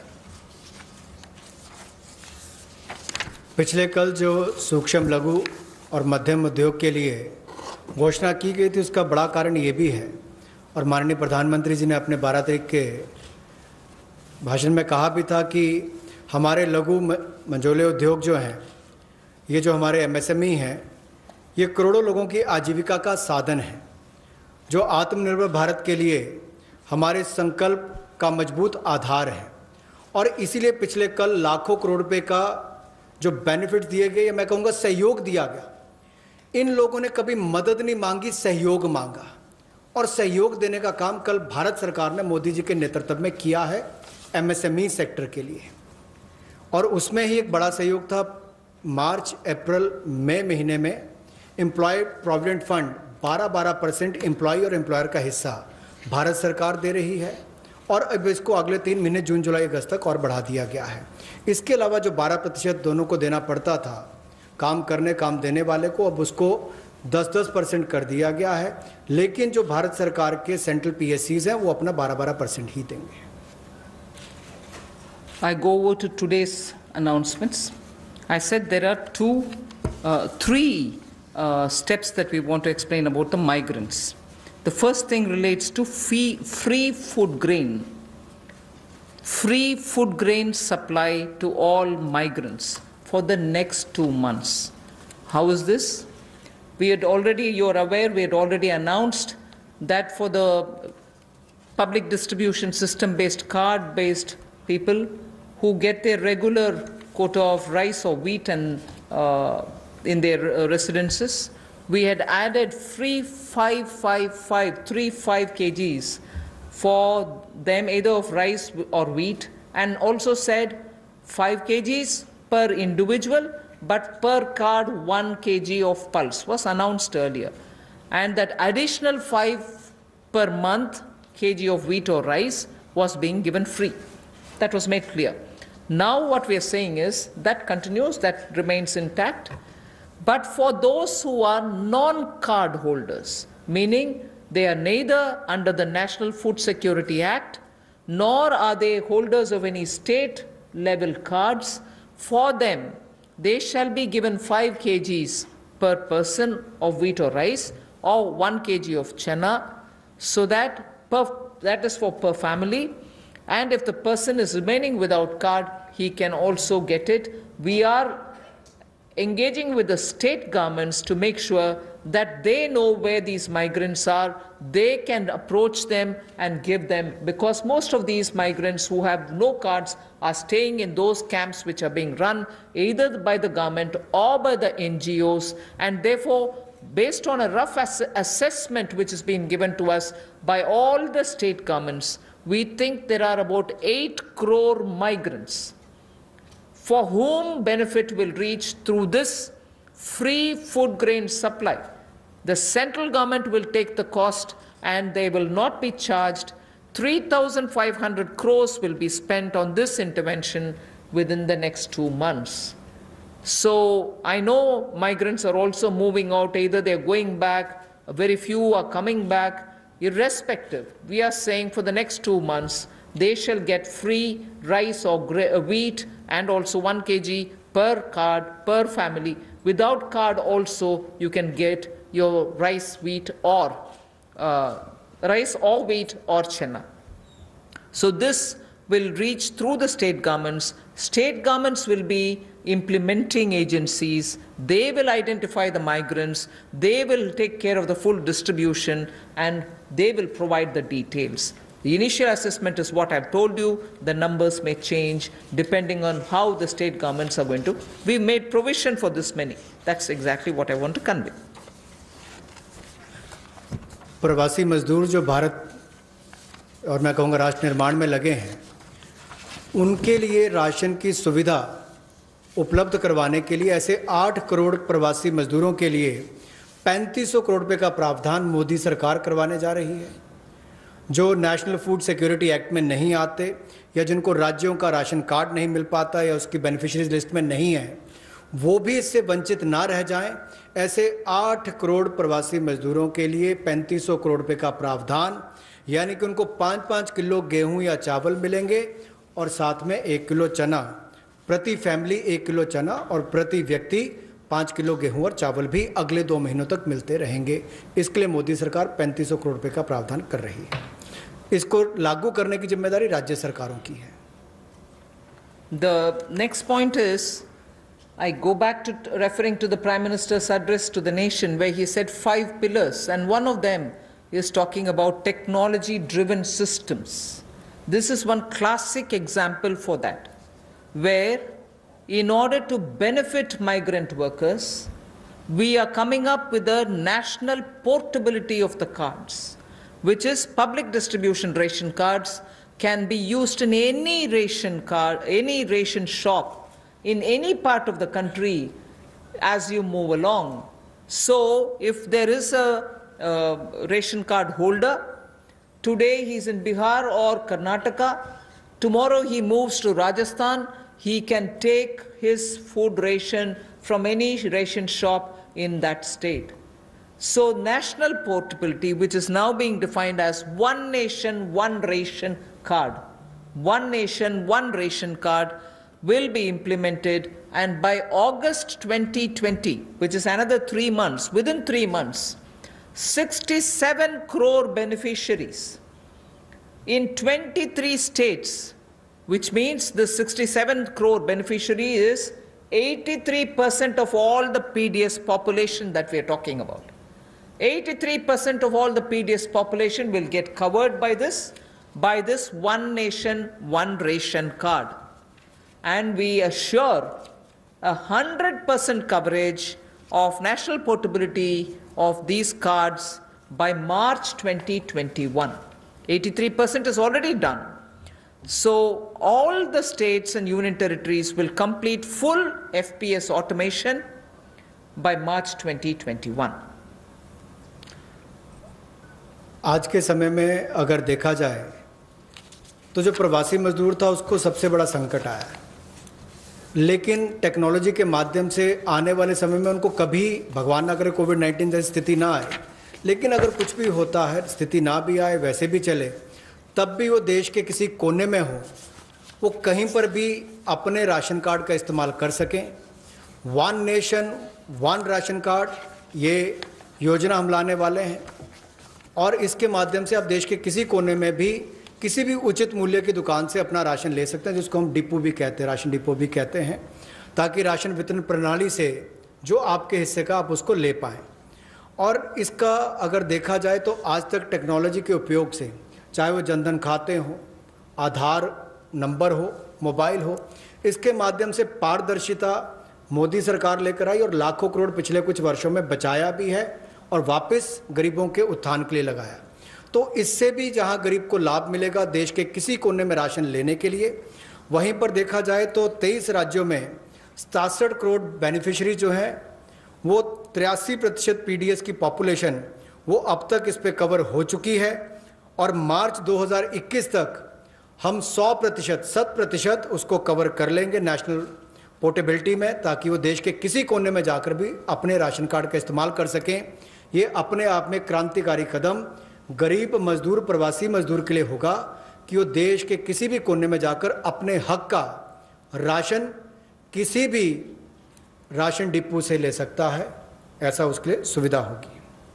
पिछले कल जो सूक्ष्म लघु और मध्यम उद्योग के लिए घोषणा की गई थी, उसका बड़ा कारण ये भी है, और माननीय प्रधानमंत्री जी ने अपने 12 तारीख के भाषण में कहा भी था कि हमारे लघु मंझोले उद्योग जो हैं, ये जो हमारे MSME हैं, ये करोड़ों लोगों की आजीविका का साधन है, जो आत्मनिर्भर भारत के लिए हमारे संकल्प का मजबूत आधार है। और इसीलिए पिछले कल लाखों करोड़ रुपए का जो बेनिफिट दिए गए, या मैं कहूँगा सहयोग दिया गया। इन लोगों ने कभी मदद नहीं मांगी, सहयोग मांगा, और सहयोग देने का काम कल भारत सरकार ने मोदी जी के नेतृत्व में किया है MSME सेक्टर के लिए। और उसमें ही एक बड़ा सहयोग था। मार्च, अप्रैल, मई महीने में एम्प्लॉय प्रोविडेंट फंड 12% एम्प्लॉय और एम्प्लॉयर का हिस्सा भारत सरकार दे रही है, और अब इसको अगले 3 महीने जून, जुलाई, अगस्त तक और बढ़ा दिया गया है। इसके अलावा जो 12% दोनों को देना पड़ता था, काम करने काम देने वाले को, अब उसको 10% कर दिया गया है। लेकिन जो भारत सरकार के सेंट्रल PSCs हैं, वो अपना 12% ही देंगे। I go over to today's announcements. I said there are three steps that we want to explain about the migrants. The first thing relates to free food grain. Free food grain supply to all migrants for the next 2 months. How is this? You're aware, we had already announced that for the public distribution system-based, card-based people who get their regular quota of rice or wheat and in their residences, we had added free 35 kgs for them, either of rice or wheat, and also said 5 kgs per individual, but per card 1 kg of pulse was announced earlier. And that additional 5 per month kg of wheat or rice was being given free. That was made clear. Now what we are saying is that continues, that remains intact. But for those who are non-card holders, meaning they are neither under the National Food Security Act, nor are they holders of any state-level cards, for them, they shall be given 5 kgs per person of wheat or rice, or 1 kg of chana, so that is for per family. And if the person is remaining without card, he can also get it. We are engaging with the state governments to make sure that they know where these migrants are, they can approach them and give them, because most of these migrants who have no cards are staying in those camps which are being run either by the government or by the NGOs, and therefore, based on a rough assessment which has been given to us by all the state governments, we think there are about 8 crore migrants for whom benefit will reach through this free food grain supply. The central government will take the cost and they will not be charged. 3,500 crores will be spent on this intervention within the next 2 months. So I know migrants are also moving out, either they're going back, very few are coming back. Irrespective, we are saying for the next 2 months, they shall get free rice or wheat and also 1 kg per card, per family. Without card also, you can get your rice, wheat or wheat or chana. So this will reach through the state governments. State governments will be implementing agencies. They will identify the migrants. They will take care of the full distribution and they will provide the details. The initial assessment is what I've told you. The numbers may change depending on how the state governments are going to. We've made provision for this many. That's exactly what I want to convey. प्रवासी मजदूर जो भारत और मैं कहूँगा राष्ट्र निर्माण में लगे हैं, उनके लिए राशन की सुविधा उपलब्ध करवाने के लिए ऐसे 8 करोड़ प्रवासी मजदूरों के लिए 3500 करोड़ रुपए का प्रावधान मोदी सरकार करवाने जा रही है। जो नेशनल फूड सिक्योरिटी एक्ट में नहीं आते या जिनको राज्यों का राशन कार्ड नहीं मिल पाता या उसकी बेनिफिशियरीज लिस्ट में नहीं है, वो भी इससे वंचित ना रह जाएं। ऐसे 8 करोड़ प्रवासी मजदूरों के लिए 3500 करोड़ रुपए का प्रावधान, यानी कि उनको 5-5 किलो गेहूं या चावल मिलेंगे और साथ में 1 किलो चना, प्रति फैमिली 1 किलो चना और प्रति व्यक्ति 5 किलो गेहूं और चावल भी अगले 2 महीनों तक मिलते रहेंगे। इसके लिए मोदी सरकार 3500 करोड़ रुपए का प्रावधान कर रही है। इसको लागू करने की जिम्मेदारी राज्य सरकारों की है। The next point is, I go back to referring to the Prime Minister's address to the nation, where he said 5 pillars, and one of them is talking about technology-driven systems. This is one classic example for that, where in order to benefit migrant workers, we are coming up with a national portability of the cards, which is public distribution ration cards can be used in any ration card, any ration shop in any part of the country as you move along. So if there is a ration card holder, today he's in Bihar or Karnataka, tomorrow he moves to Rajasthan, he can take his food ration from any ration shop in that state. So national portability, which is now being defined as one nation, one ration card, one nation, one ration card, will be implemented, and by August 2020, which is another 3 months, within 3 months, 67 crore beneficiaries in 23 states, which means the 67 crore beneficiary is 83% of all the PDS population that we are talking about. 83% of all the PDS population will get covered by this one nation, one ration card. And we assure 100% coverage of national portability of these cards by March 2021. 83% is already done. So all the states and union territories will complete full FPS automation by March 2021. आज के समय में अगर देखा जाए तो जो प्रवासी मजदूर था उसको सबसे बड़ा संकट आया है, लेकिन टेक्नोलॉजी के माध्यम से आने वाले समय में उनको कभी भगवान ना करे कोविड-19 जैसी स्थिति ना आए, लेकिन अगर कुछ भी होता है, स्थिति ना भी आए, वैसे भी चले, तब भी वो देश के किसी कोने में हो, वो कहीं पर भी अपने राशन कार्ड का इस्तेमाल कर सकें। One nation one ration card, ये योजना हम लाने वाले हैं और इसके माध्यम से आप देश के किसी कोने में भी किसी भी उचित मूल्य की दुकान से अपना राशन ले सकते हैं, जिसको हम डिपो भी कहते हैं, राशन डिपो भी कहते हैं, ताकि राशन वितरण प्रणाली से जो आपके हिस्से का आप उसको ले पाएँ। और इसका अगर देखा जाए तो आज तक टेक्नोलॉजी के उपयोग से, चाहे वो जनधन खाते हों, आधार नंबर हो, मोबाइल हो, इसके माध्यम से पारदर्शिता मोदी सरकार लेकर आई और लाखों करोड़ पिछले कुछ वर्षों में बचाया भी है और वापस गरीबों के उत्थान के लिए लगाया। तो इससे भी जहां गरीब को लाभ मिलेगा देश के किसी कोने में राशन लेने के लिए, वहीं पर देखा जाए तो 23 राज्यों में 67 करोड़ बेनिफिशियरी जो हैं वो 83% पीडीएस की पॉपुलेशन वो अब तक इस पे कवर हो चुकी है और मार्च 2021 तक हम 100% उसको कवर कर लेंगे नेशनल पोर्टेबिलिटी में, ताकि वो देश के किसी कोने में जाकर भी अपने राशन कार्ड का इस्तेमाल कर सकें। ये अपने आप में क्रांतिकारी कदम गरीब मजदूर, प्रवासी मजदूर के लिए होगा कि वो देश के किसी भी कोने में जाकर अपने हक का राशन किसी भी राशन डिपो से ले सकता है, ऐसा उसके लिए सुविधा होगी।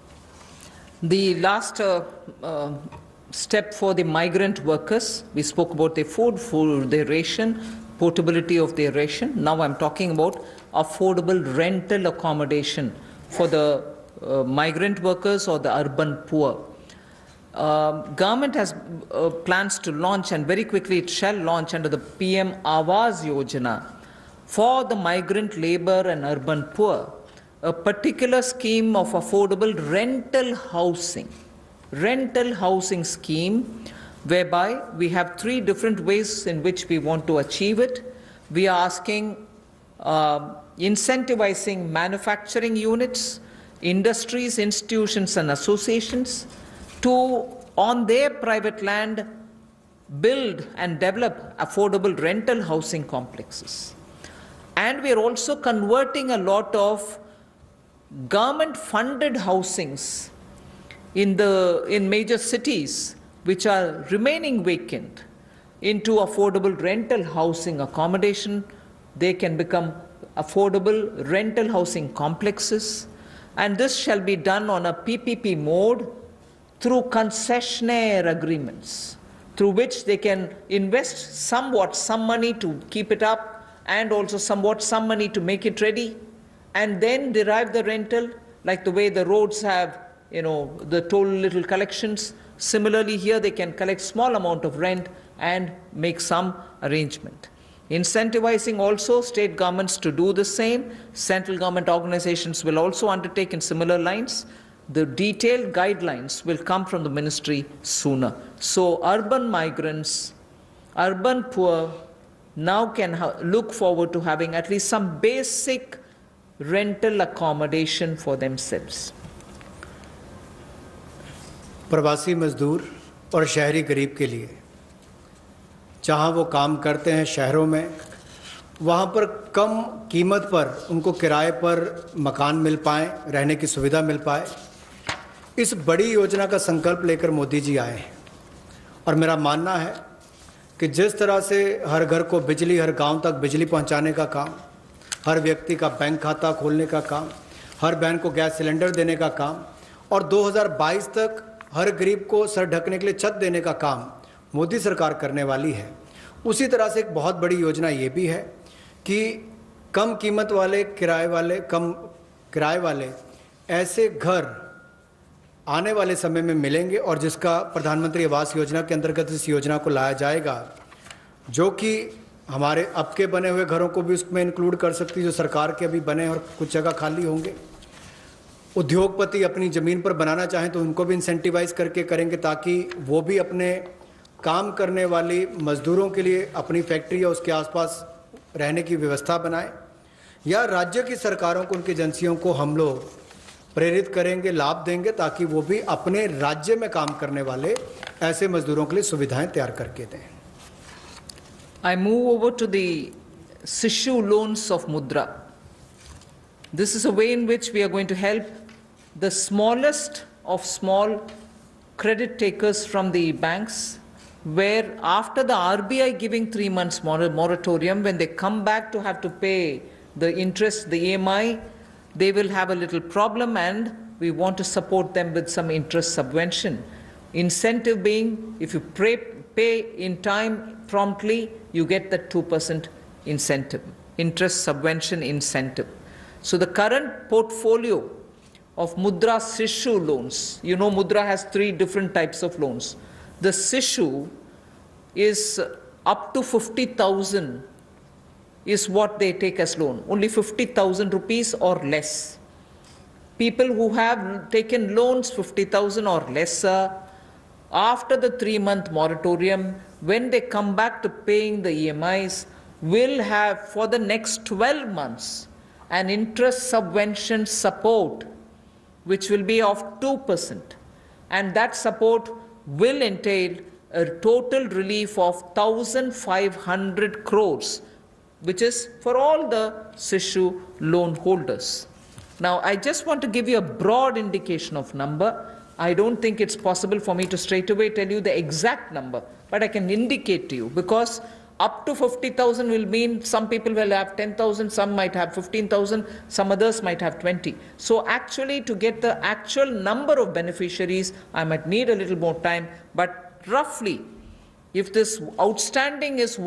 The last step for the migrant workers, we spoke about their food, their ration, portability of their ration. Now I'm talking about affordable rental accommodation for the migrant workers or the urban poor. Government has plans to launch, and very quickly it shall launch under the PM Awas Yojana for the migrant labor and urban poor, a particular scheme of affordable rental housing. rental housing scheme, whereby we have three different ways in which we want to achieve it. We are asking incentivizing manufacturing units, industries, institutions and associations to, on their private land, build and develop affordable rental housing complexes. And we are also converting a lot of government-funded housings in major cities which are remaining vacant into affordable rental housing accommodation. They can become affordable rental housing complexes, and this shall be done on a PPP mode through concessionaire agreements, through which they can invest somewhat some money to keep it up and also somewhat some money to make it ready, and then derive the rental, like the way the roads have, the toll little collections. Similarly, here they can collect small amount of rent and make some arrangement. Incentivizing also state governments to do the same. Central government organizations will also undertake in similar lines. The detailed guidelines will come from the ministry sooner. So urban migrants, urban poor now can look forward to having at least some basic rental accommodation for themselves. प्रवासी मजदूर और शहरी गरीब के लिए जहां वो काम करते हैं शहरों में, वहां पर कम कीमत पर उनको किराए पर मकान मिल पाए, रहने की सुविधा मिल पाए, इस बड़ी योजना का संकल्प लेकर मोदी जी आए हैं। और मेरा मानना है कि जिस तरह से हर घर को बिजली, हर गांव तक बिजली पहुंचाने का काम, हर व्यक्ति का बैंक खाता खोलने का काम, हर बहन को गैस सिलेंडर देने का काम और 2022 तक हर गरीब को सर ढकने के लिए छत देने का काम मोदी सरकार करने वाली है, उसी तरह से एक बहुत बड़ी योजना ये भी है कि कम कीमत वाले कम किराए वाले ऐसे घर आने वाले समय में मिलेंगे और जिसका प्रधानमंत्री आवास योजना के अंतर्गत इस योजना को लाया जाएगा, जो कि हमारे अब के बने हुए घरों को भी उसमें इंक्लूड कर सकती है, जो सरकार के अभी बने और कुछ जगह खाली होंगे। उद्योगपति अपनी ज़मीन पर बनाना चाहें तो उनको भी इंसेंटिवाइज करके करेंगे, ताकि वो भी अपने काम करने वाली मजदूरों के लिए अपनी फैक्ट्री या उसके आसपास रहने की व्यवस्था बनाएं, या राज्य की सरकारों को, उनकी एजेंसियों को हम लोग प्रेरित करेंगे, लाभ देंगे, ताकि वो भी अपने राज्य में काम करने वाले ऐसे मजदूरों के लिए सुविधाएं तैयार करके दें। I move over to the Sishu loans of Mudra. This is a way in which we are going to help the smallest of small credit takers from the banks, where after the RBI giving 3 months moratorium, when they come back to have to pay the interest, the EMI, they will have a little problem, and we want to support them with some interest subvention. Incentive being, if you pay in time promptly, you get the 2% incentive, interest subvention incentive. So the current portfolio of Mudra Sishu loans, Mudra has 3 different types of loans. The Sishu is up to 50,000 is what they take as loan, only 50,000 rupees or less. People who have taken loans 50,000 or lesser, after the 3-month moratorium, when they come back to paying the EMIs, will have for the next 12 months an interest subvention support, which will be of 2%. And that support will entail a total relief of 1,500 crores, which is for all the Sishu loan holders. Now, I just want to give you a broad indication of number. I don't think it's possible for me to straight away tell you the exact number, but I can indicate to you, because up to 50,000 will mean some people will have 10,000, some might have 15,000, some others might have 20. So actually, to get the actual number of beneficiaries, I might need a little more time, but roughly, if this outstanding is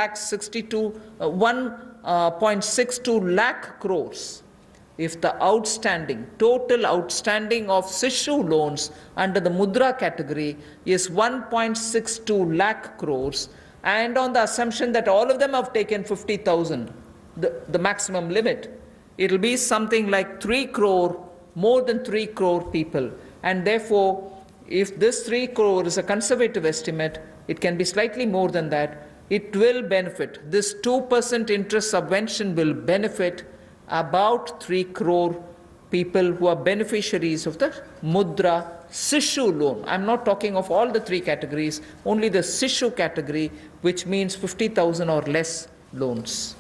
1.62 lakh crores, if the total outstanding of Sishu loans under the Mudra category is 1.62 lakh crores, and on the assumption that all of them have taken 50,000, the maximum limit, it will be something like 3 crore, more than 3 crore people. And therefore, if this 3 crore is a conservative estimate, it can be slightly more than that. It will benefit. This 2% interest subvention will benefit about 3 crore people who are beneficiaries of the Mudra Sishu loan. I'm not talking of all the 3 categories, only the Sishu category, which means 50,000 or less loans.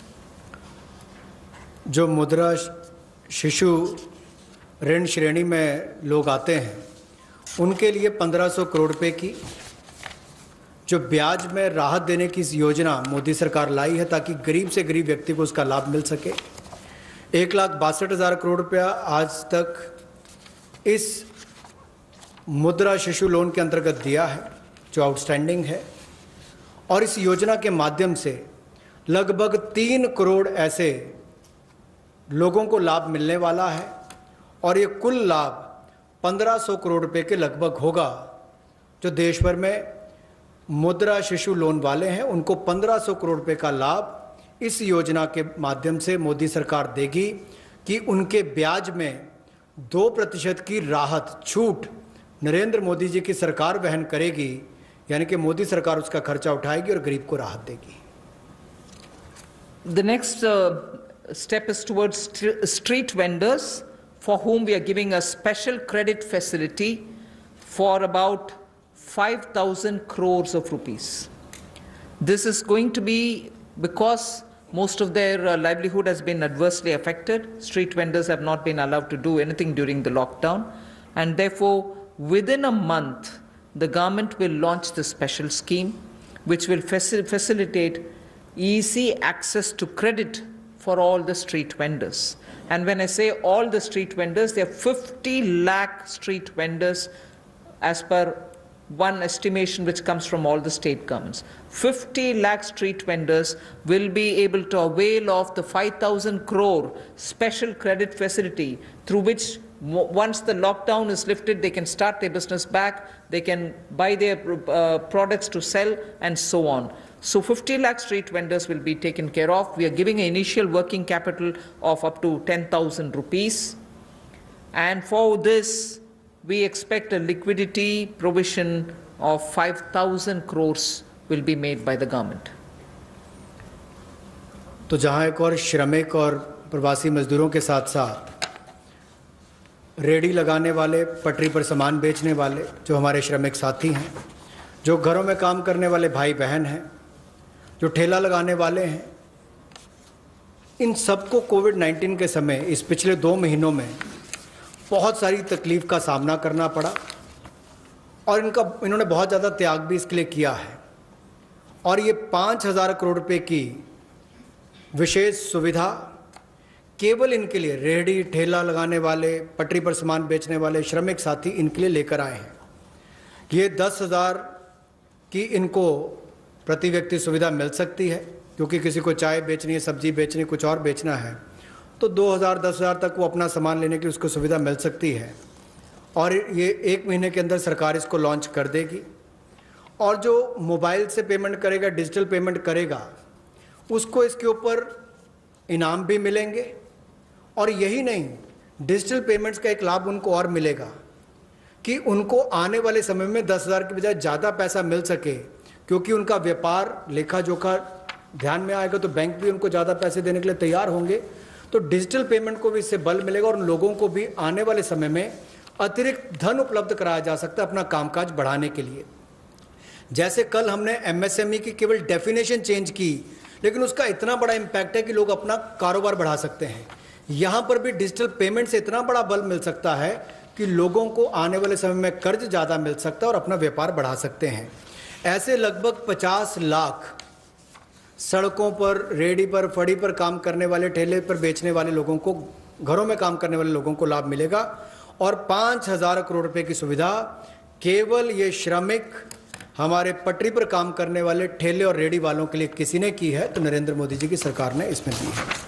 जो मुद्रा शिशु ऋण श्रेणी में लोग आते हैं उनके लिए 1500 करोड़ रुपए की जो ब्याज में राहत देने की योजना मोदी सरकार लाई है ताकि गरीब से गरीब व्यक्ति को उसका लाभ मिल सके। 1,62,000 करोड़ रुपया आज तक इस मुद्रा शिशु लोन के अंतर्गत दिया है जो आउटस्टैंडिंग है, और इस योजना के माध्यम से लगभग 3 करोड़ ऐसे लोगों को लाभ मिलने वाला है, और ये कुल लाभ 1500 करोड़ रुपए के लगभग होगा। जो देश भर में मुद्रा शिशु लोन वाले हैं उनको 1500 करोड़ रुपए का लाभ इस योजना के माध्यम से मोदी सरकार देगी कि उनके ब्याज में 2% की राहत छूट नरेंद्र मोदी जी की सरकार वहन करेगी, यानी कि मोदी सरकार उसका खर्चा उठाएगी और गरीब को राहत देगी। The next step is towards street vendors, for whom we are giving a special credit facility for about 5,000 crores of rupees. This is going to be because most of their livelihood has been adversely affected. Street vendors have not been allowed to do anything during the lockdown, and therefore within a month the government will launch this special scheme which will facilitate easy access to credit for all the street vendors. And when I say all the street vendors, there are 50 lakh street vendors as per one estimation which comes from all the state governments. 50 lakh street vendors will be able to avail of the 5,000 crore special credit facility through which once the lockdown is lifted, they can start their business back, they can buy their products to sell and so on. So 50 lakh street vendors will be taken care of. We are giving an initial working capital of up to 10,000 rupees. And for this, we expect a liquidity provision of 5,000 crores will be made by the government. तो जहां एक और श्रमिक और प्रवासी मजदूरों के साथ साथ रेडी लगाने वाले, पटरी पर सामान बेचने वाले जो हमारे श्रमिक साथी हैं, जो घरों में काम करने वाले भाई बहन हैं, जो ठेला लगाने वाले हैं, इन सबको कोविड-19 के समय इस पिछले 2 महीनों में बहुत सारी तकलीफ का सामना करना पड़ा, और इन्होंने बहुत ज़्यादा त्याग भी इसके लिए किया है। और ये 5,000 करोड़ रुपए की विशेष सुविधा केवल इनके लिए, रेहड़ी ठेला लगाने वाले, पटरी पर सामान बेचने वाले श्रमिक साथी, इनके लिए लेकर आए हैं। ये 10,000 की इनको प्रति व्यक्ति सुविधा मिल सकती है, क्योंकि किसी को चाय बेचनी है, सब्जी बेचनी, कुछ और बेचना है, तो 2,000 10,000 तक वो अपना सामान लेने की उसको सुविधा मिल सकती है। और ये 1 महीने के अंदर सरकार इसको लॉन्च कर देगी। और जो मोबाइल से पेमेंट करेगा, डिजिटल पेमेंट करेगा, उसको इसके ऊपर इनाम भी मिलेंगे। और यही नहीं, डिजिटल पेमेंट्स का एक लाभ उनको और मिलेगा कि उनको आने वाले समय में 10,000 की बजाय ज़्यादा पैसा मिल सके, क्योंकि उनका व्यापार लेखा जोखा ध्यान में आएगा तो बैंक भी उनको ज़्यादा पैसे देने के लिए तैयार होंगे। तो डिजिटल पेमेंट को भी इससे बल मिलेगा और उन लोगों को भी आने वाले समय में अतिरिक्त धन उपलब्ध कराया जा सकता है अपना कामकाज बढ़ाने के लिए। जैसे कल हमने एमएसएमई की केवल डेफिनेशन चेंज की, लेकिन उसका इतना बड़ा इम्पैक्ट है कि लोग अपना कारोबार बढ़ा सकते हैं। यहाँ पर भी डिजिटल पेमेंट से इतना बड़ा बल मिल सकता है कि लोगों को आने वाले समय में कर्ज ज़्यादा मिल सकता है और अपना व्यापार बढ़ा सकते हैं। ऐसे लगभग 50 लाख सड़कों पर, रेडी पर, फड़ी पर काम करने वाले, ठेले पर बेचने वाले लोगों को, घरों में काम करने वाले लोगों को लाभ मिलेगा। और 5,000 करोड़ रुपए की सुविधा केवल ये श्रमिक, हमारे पटरी पर काम करने वाले ठेले और रेडी वालों के लिए किसी ने की है, तो नरेंद्र मोदी जी की सरकार ने इसमें दी है।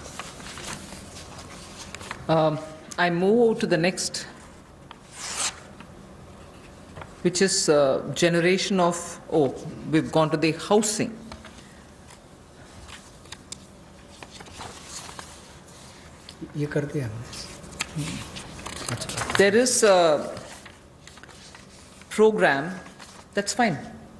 I move to the next, which is generation of, we've gone to the housing. ये करते हैं हमने। There is program, that's fine.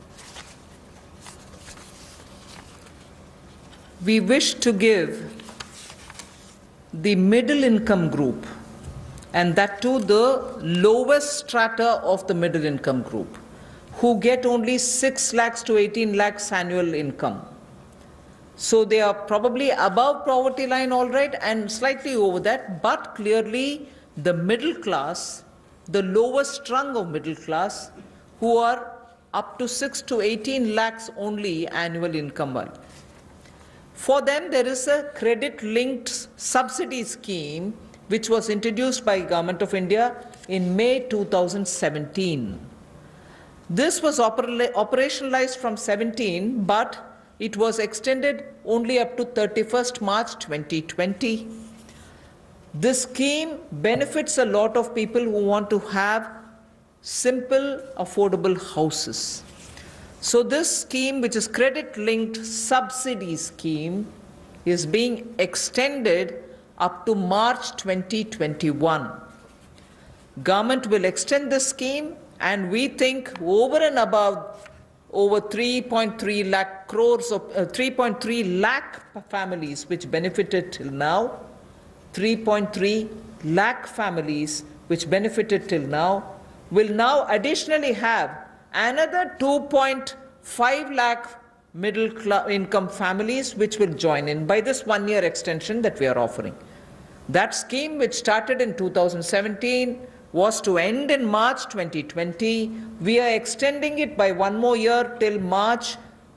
We wish to give the middle income group, and that too the lowest strata of the middle income group, who get only 6 lakhs to 18 lakhs annual income. So they are probably above poverty line, all right, and slightly over that, but clearly the middle class, the lowest rung of middle class, who are up to 6 to 18 lakhs only annual income. For them, there is a credit-linked subsidy scheme which was introduced by Government of India in May 2017. This was operationalized from 17, but it was extended only up to 31st March 2020. This scheme benefits a lot of people who want to have simple, affordable houses. So this scheme, which is credit-linked subsidy scheme, is being extended up to March 2021. Government will extend this scheme, and we think over and above over 3.3 lakh crores of 3.3 lakh families which benefited till now, 3.3 lakh families which benefited till now, will now additionally have another 2.5 lakh middle income families which will join in by this 1-year extension that we are offering. That scheme, which started in 2017, was to end in March 2020. We are extending it by 1 more year till March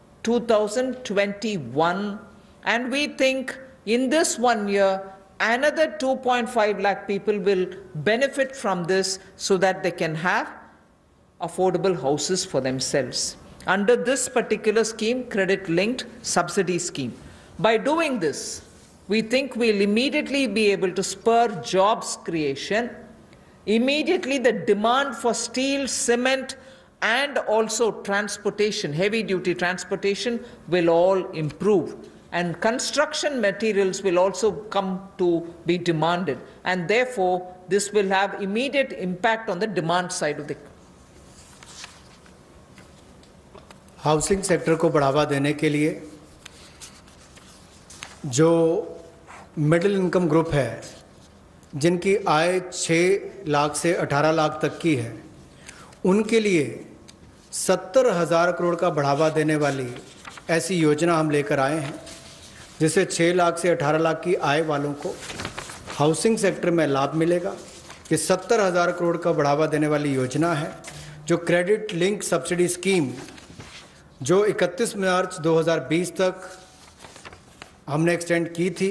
2021. And we think in this 1 year, another 2.5 lakh people will benefit from this so that they can have affordable houses for themselves under this particular scheme, credit-linked subsidy scheme. By doing this, we think we'll immediately be able to spur jobs creation. Immediately, the demand for steel, cement, and also transportation, heavy-duty transportation, will all improve. And construction materials will also come to be demanded. And therefore, this will have immediate impact on the demand side of the housing sector को बढ़ावा देने के लिए जो middle income group है, जिनकी आय 6 लाख से 18 लाख तक की है, उनके लिए 70,000 करोड़ का बढ़ावा देने वाली ऐसी योजना हम लेकर आए हैं, जिससे 6 लाख से 18 लाख की आय वालों को हाउसिंग सेक्टर में लाभ मिलेगा। ये 70,000 करोड़ का बढ़ावा देने वाली योजना है, जो क्रेडिट लिंक सब्सिडी स्कीम जो 31 मार्च 2020 तक हमने एक्सटेंड की थी,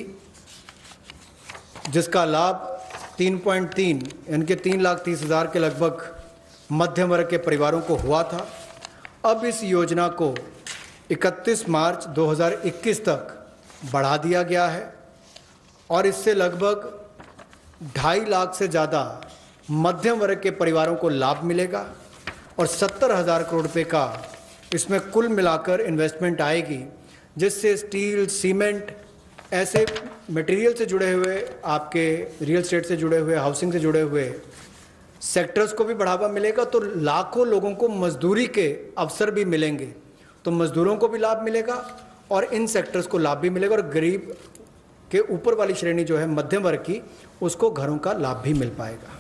जिसका लाभ 3.3 यानी 3,30,000 के लगभग मध्यम वर्ग के परिवारों को हुआ था। अब इस योजना को 31 मार्च 2021 तक बढ़ा दिया गया है और इससे लगभग 2.5 लाख से ज़्यादा मध्यम वर्ग के परिवारों को लाभ मिलेगा और 70,000 करोड़ रुपये का इसमें कुल मिलाकर इन्वेस्टमेंट आएगी, जिससे स्टील, सीमेंट, ऐसे मटेरियल से जुड़े हुए, आपके रियल एस्टेट से जुड़े हुए, हाउसिंग से जुड़े हुए सेक्टर्स को भी बढ़ावा मिलेगा। तो लाखों लोगों को मजदूरी के अवसर भी मिलेंगे, तो मजदूरों को भी लाभ मिलेगा और इन सेक्टर्स को लाभ भी मिलेगा, और गरीब के ऊपर वाली श्रेणी जो है मध्यम वर्ग की, उसको घरों का लाभ भी मिल पाएगा।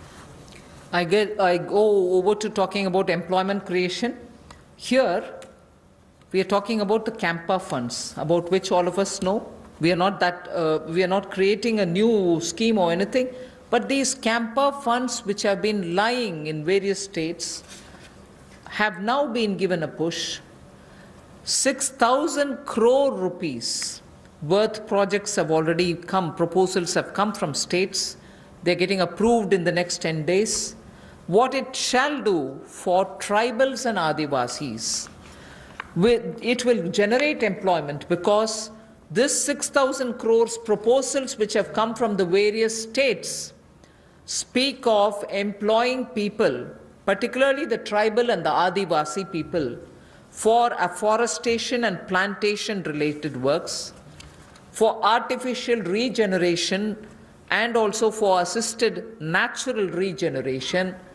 I go over to talking about employment creation. Here, we are talking about the Campa funds, about which all of us know. We are not creating a new scheme or anything, but these Campa funds, which have been lying in various states, have now been given a push. 6,000 crore rupees worth projects have already come, proposals have come from states. They're getting approved in the next 10 days. What it shall do for tribals and Adivasis, it will generate employment, because this 6,000 crores proposals which have come from the various states speak of employing people, particularly the tribal and the Adivasi people, for afforestation and plantation related works, for artificial regeneration, and also for assisted natural regeneration,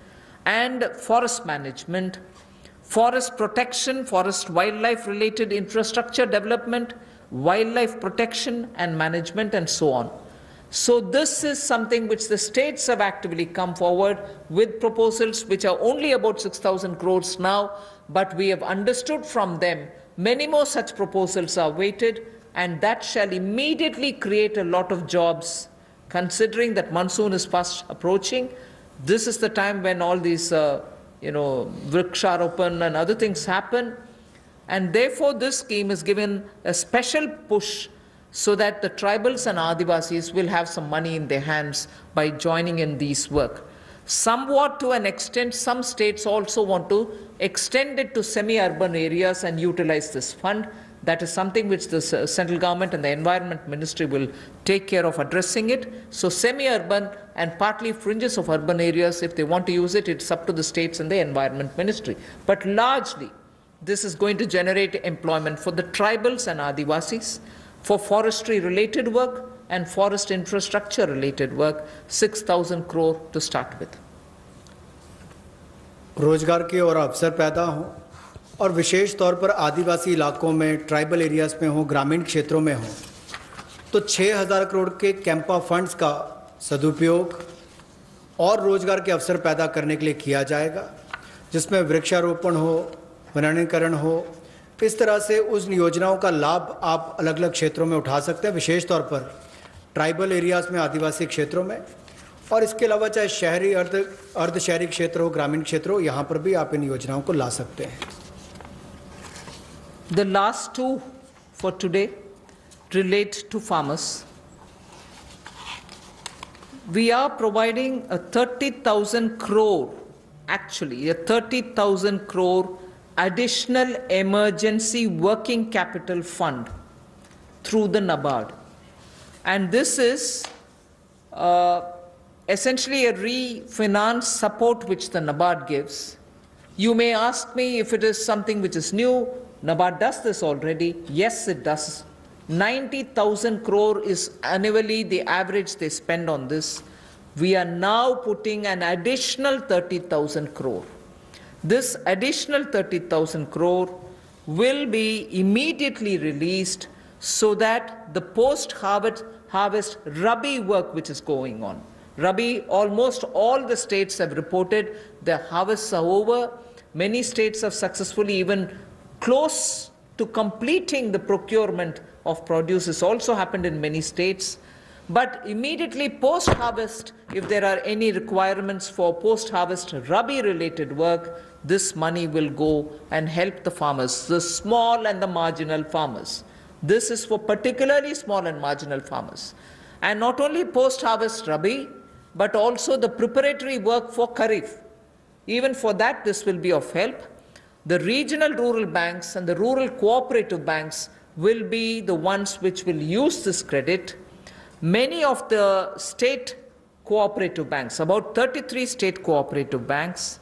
and forest management, forest protection, forest wildlife related infrastructure development, wildlife protection and management, and so on. So this is something which the states have actively come forward with proposals which are only about 6,000 crores now, but we have understood from them many more such proposals are waited, and that shall immediately create a lot of jobs. Considering that monsoon is fast approaching, this is the time when all these vriksharopan and other things happen, and therefore this scheme is given a special push so that the tribals and Adivasis will have some money in their hands by joining in these work. Somewhat to an extent, some states also want to extend it to semi-urban areas and utilize this fund. That is something which the central government and the Environment Ministry will take care of addressing it. So semi-urban and partly fringes of urban areas, if they want to use it, it's up to the states and the Environment Ministry. But largely, this is going to generate employment for the tribals and Adivasis, for forestry-related work and forest infrastructure-related work, 6,000 crore to start with. रोजगार के और अवसर पैदा हों और विशेष तौर पर आदिवासी इलाकों में, ट्राइबल एरियाज़ में हो, ग्रामीण क्षेत्रों में हो, तो 6,000 करोड़ के कैंपा फंड्स का सदुपयोग और रोजगार के अवसर पैदा करने के लिए किया जाएगा, जिसमें वृक्षारोपण हो, वनीकरण हो। इस तरह से उस योजनाओं का लाभ आप अलग अलग क्षेत्रों में उठा सकते हैं, विशेष तौर पर ट्राइबल एरियाज़ में, आदिवासी क्षेत्रों में, और इसके अलावा चाहे शहरी अर्ध शहरी क्षेत्र हो, ग्रामीण क्षेत्र हो, यहाँ पर भी आप इन योजनाओं को ला सकते हैं। The last two for today relate to farmers. We are providing a 30,000 crore, actually a 30,000 crore additional emergency working capital fund through the NABARD. And this is essentially a refinance support which the NABARD gives. You may ask me if it is something which is new. NABARD does this already. Yes, it does. 90,000 crore is annually the average they spend on this. We are now putting an additional 30,000 crore. This additional 30,000 crore will be immediately released so that the post-harvest Rabi work which is going on. Rabi, almost all the states have reported their harvests are over. Many states have successfully even close to completing the procurement of produce. This also happened in many states. But immediately post-harvest, if there are any requirements for post-harvest Rabi-related work, this money will go and help the farmers, the small and the marginal farmers. This is for particularly small and marginal farmers. And not only post-harvest Rabi, but also the preparatory work for Kharif. Even for that, this will be of help. The regional rural banks and the rural cooperative banks will be the ones which will use this credit. Many of the state cooperative banks, about 33 state cooperative banks,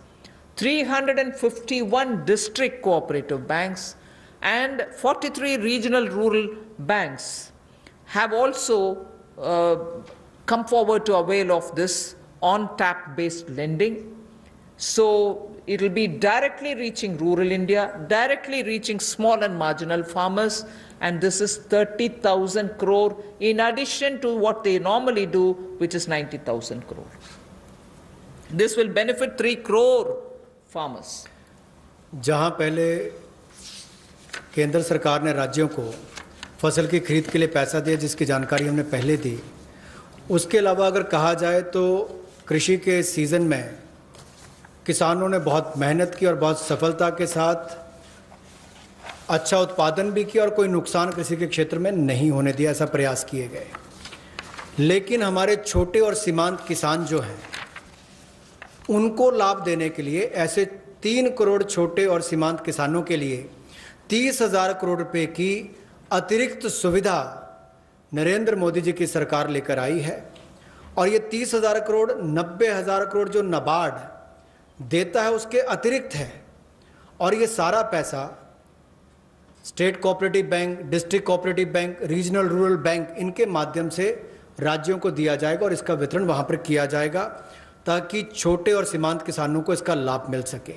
351 district cooperative banks, and 43 regional rural banks have also come forward to avail of this on-tap based lending. So it will be directly reaching rural India, directly reaching small and marginal farmers, and this is 30,000 crore in addition to what they normally do, which is 90,000 crore. This will benefit 3 crore farmers. जहां पहले केंद्र सरकार ने राज्यों को फसल की खरीद के लिए पैसा दिया, जिसकी जानकारी हमने पहले दी, उसके अलावा अगर कहा जाए तो कृषि के सीज़न में किसानों ने बहुत मेहनत की और बहुत सफलता के साथ अच्छा उत्पादन भी किया और कोई नुकसान कृषि के क्षेत्र में नहीं होने दिया, ऐसा प्रयास किए गए। लेकिन हमारे छोटे और सीमांत किसान जो हैं, उनको लाभ देने के लिए ऐसे 3 करोड़ छोटे और सीमांत किसानों के लिए 30,000 करोड़ रुपए की अतिरिक्त सुविधा नरेंद्र मोदी जी की सरकार लेकर आई है। और ये 30,000 करोड़ 90,000 करोड़ जो नाबार्ड देता है उसके अतिरिक्त है, और ये सारा पैसा state cooperative bank, district cooperative bank, regional rural bank, इनके माध्यम से राज्यों को दिया जाएगा और इसका वितरण वहाँ पर किया जाएगा। ताकि छोटे और सीमांत किसानों को इसका लाभ मिल सके।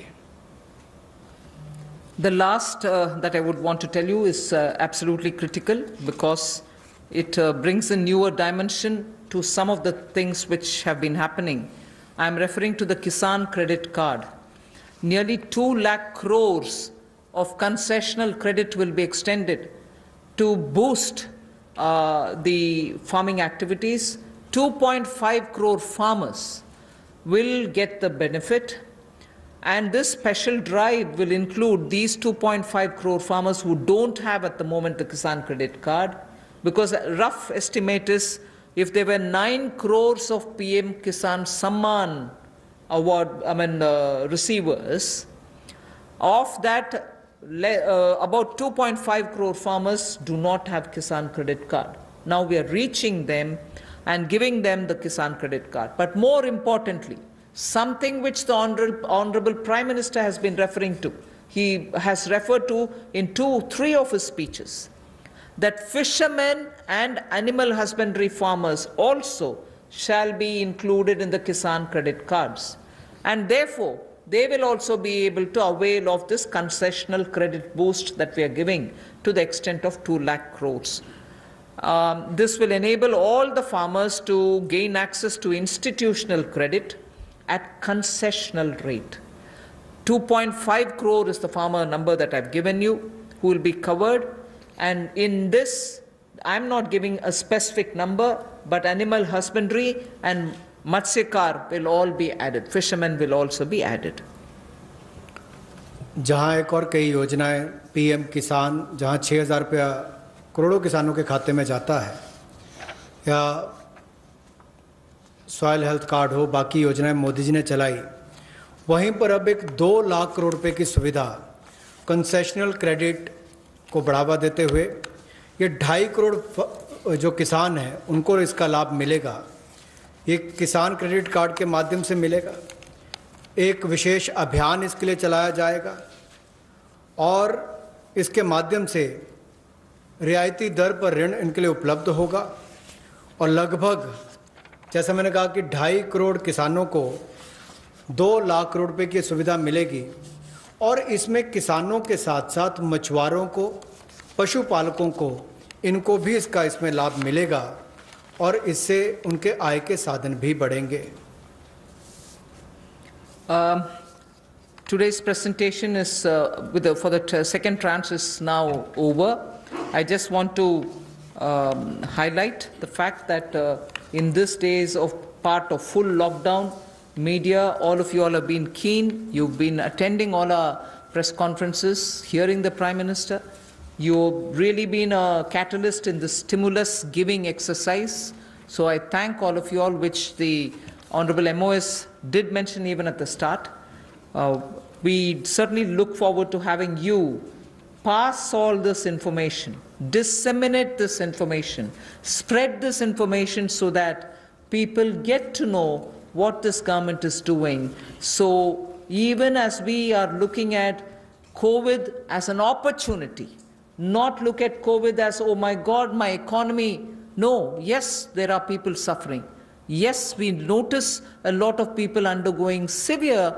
The last that I would want to tell you is absolutely critical because it brings a newer dimension to some of the things which have been happening. I am referring to the Kisan credit card. Nearly 2 lakh crores of concessional credit will be extended to boost the farming activities. 2.5 crore farmers will get the benefit, and this special drive will include these 2.5 crore farmers who don't have at the moment the Kisan credit card, because a rough estimate is if there were 9 crores of PM Kisan Samman award receivers, of that about 2.5 crore farmers do not have Kisan credit card. Now we are reaching them and giving them the Kisan credit card. But more importantly, something which the Honorable Prime Minister has been referring to, he has referred to in 2-3 of his speeches, that fishermen and animal husbandry farmers also shall be included in the Kisan credit cards. And therefore, they will also be able to avail of this concessional credit boost that we are giving to the extent of 2 lakh crores. This will enable all the farmers to gain access to institutional credit at concessional rate. 2.5 crore is the farmer number that I've given you, who will be covered. And in this, I'm not giving a specific number, but animal husbandry and Matsyakar will all be added. Fishermen will also be added. जहाँ एक और कई योजनाएं PM किसान, जहाँ 6,000 रुपया करोड़ों किसानों के खाते में जाता है, या सॉइल हेल्थ कार्ड हो, बाकी योजनाएं मोदी जी ने चलाई, वहीं पर अब एक 2 लाख करोड़ रुपए की सुविधा कंसेशनल क्रेडिट को बढ़ावा देते हुए ये 2.5 करोड़ जो किसान हैं उनको इसका लाभ मिलेगा। ये किसान क्रेडिट कार्ड के माध्यम से मिलेगा। एक विशेष अभियान इसके लिए चलाया जाएगा और इसके माध्यम से रियायती दर पर ऋण इनके लिए उपलब्ध होगा और लगभग, जैसा मैंने कहा कि 2.5 करोड़ किसानों को 2 लाख करोड़ रुपए की सुविधा मिलेगी। और इसमें किसानों के साथ साथ मछुआरों को, पशुपालकों को, इनको भी इसमें लाभ मिलेगा और इससे उनके आय के साधन भी बढ़ेंगे। Today's presentation is for the second tranche is now over. I just want to highlight the fact that in these days of part of full lockdown, media, all of you all have been keen. You've been attending all our press conferences, hearing the Prime Minister. You've really been a catalyst in the stimulus giving exercise. So I thank all of you all, which the Honorable MOS did mention even at the start. We certainly look forward to having you pass all this information, disseminate this information, spread this information so that people get to know what this government is doing. So even as we are looking at COVID as an opportunity, not look at COVID as, oh my God, my economy. No, yes, there are people suffering. Yes, we notice a lot of people undergoing severe,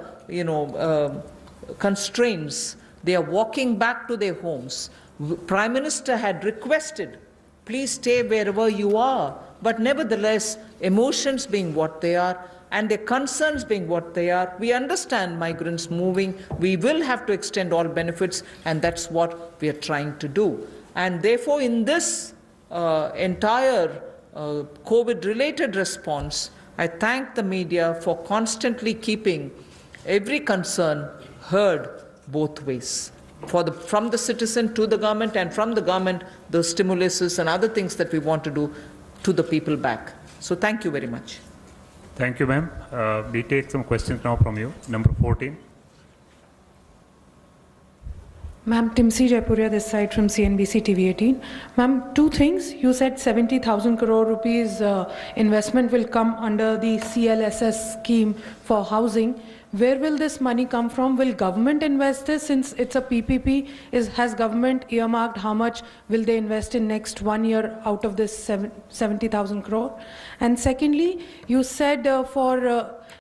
constraints. They are walking back to their homes. Prime Minister had requested, please stay wherever you are. But nevertheless, emotions being what they are, and their concerns being what they are, we understand migrants moving. We will have to extend all benefits, and that's what we are trying to do. And therefore, in this entire COVID-related response, I thank the media for constantly keeping every concern heard both ways, from the citizen to the government, and from the government, the stimuluses and other things that we want to do to the people back. So thank you very much. Thank you, ma'am. We take some questions now from you. Number 14. Ma'am, Timsi Jaipuria this side from CNBC TV 18. Ma'am, 2 things. You said 70,000 crore rupees investment will come under the CLSS scheme for housing. Where will this money come from? Will government invest this since it's a PPP? Has government earmarked how much will they invest in next 1 year out of this 70,000 crore? And secondly, you said for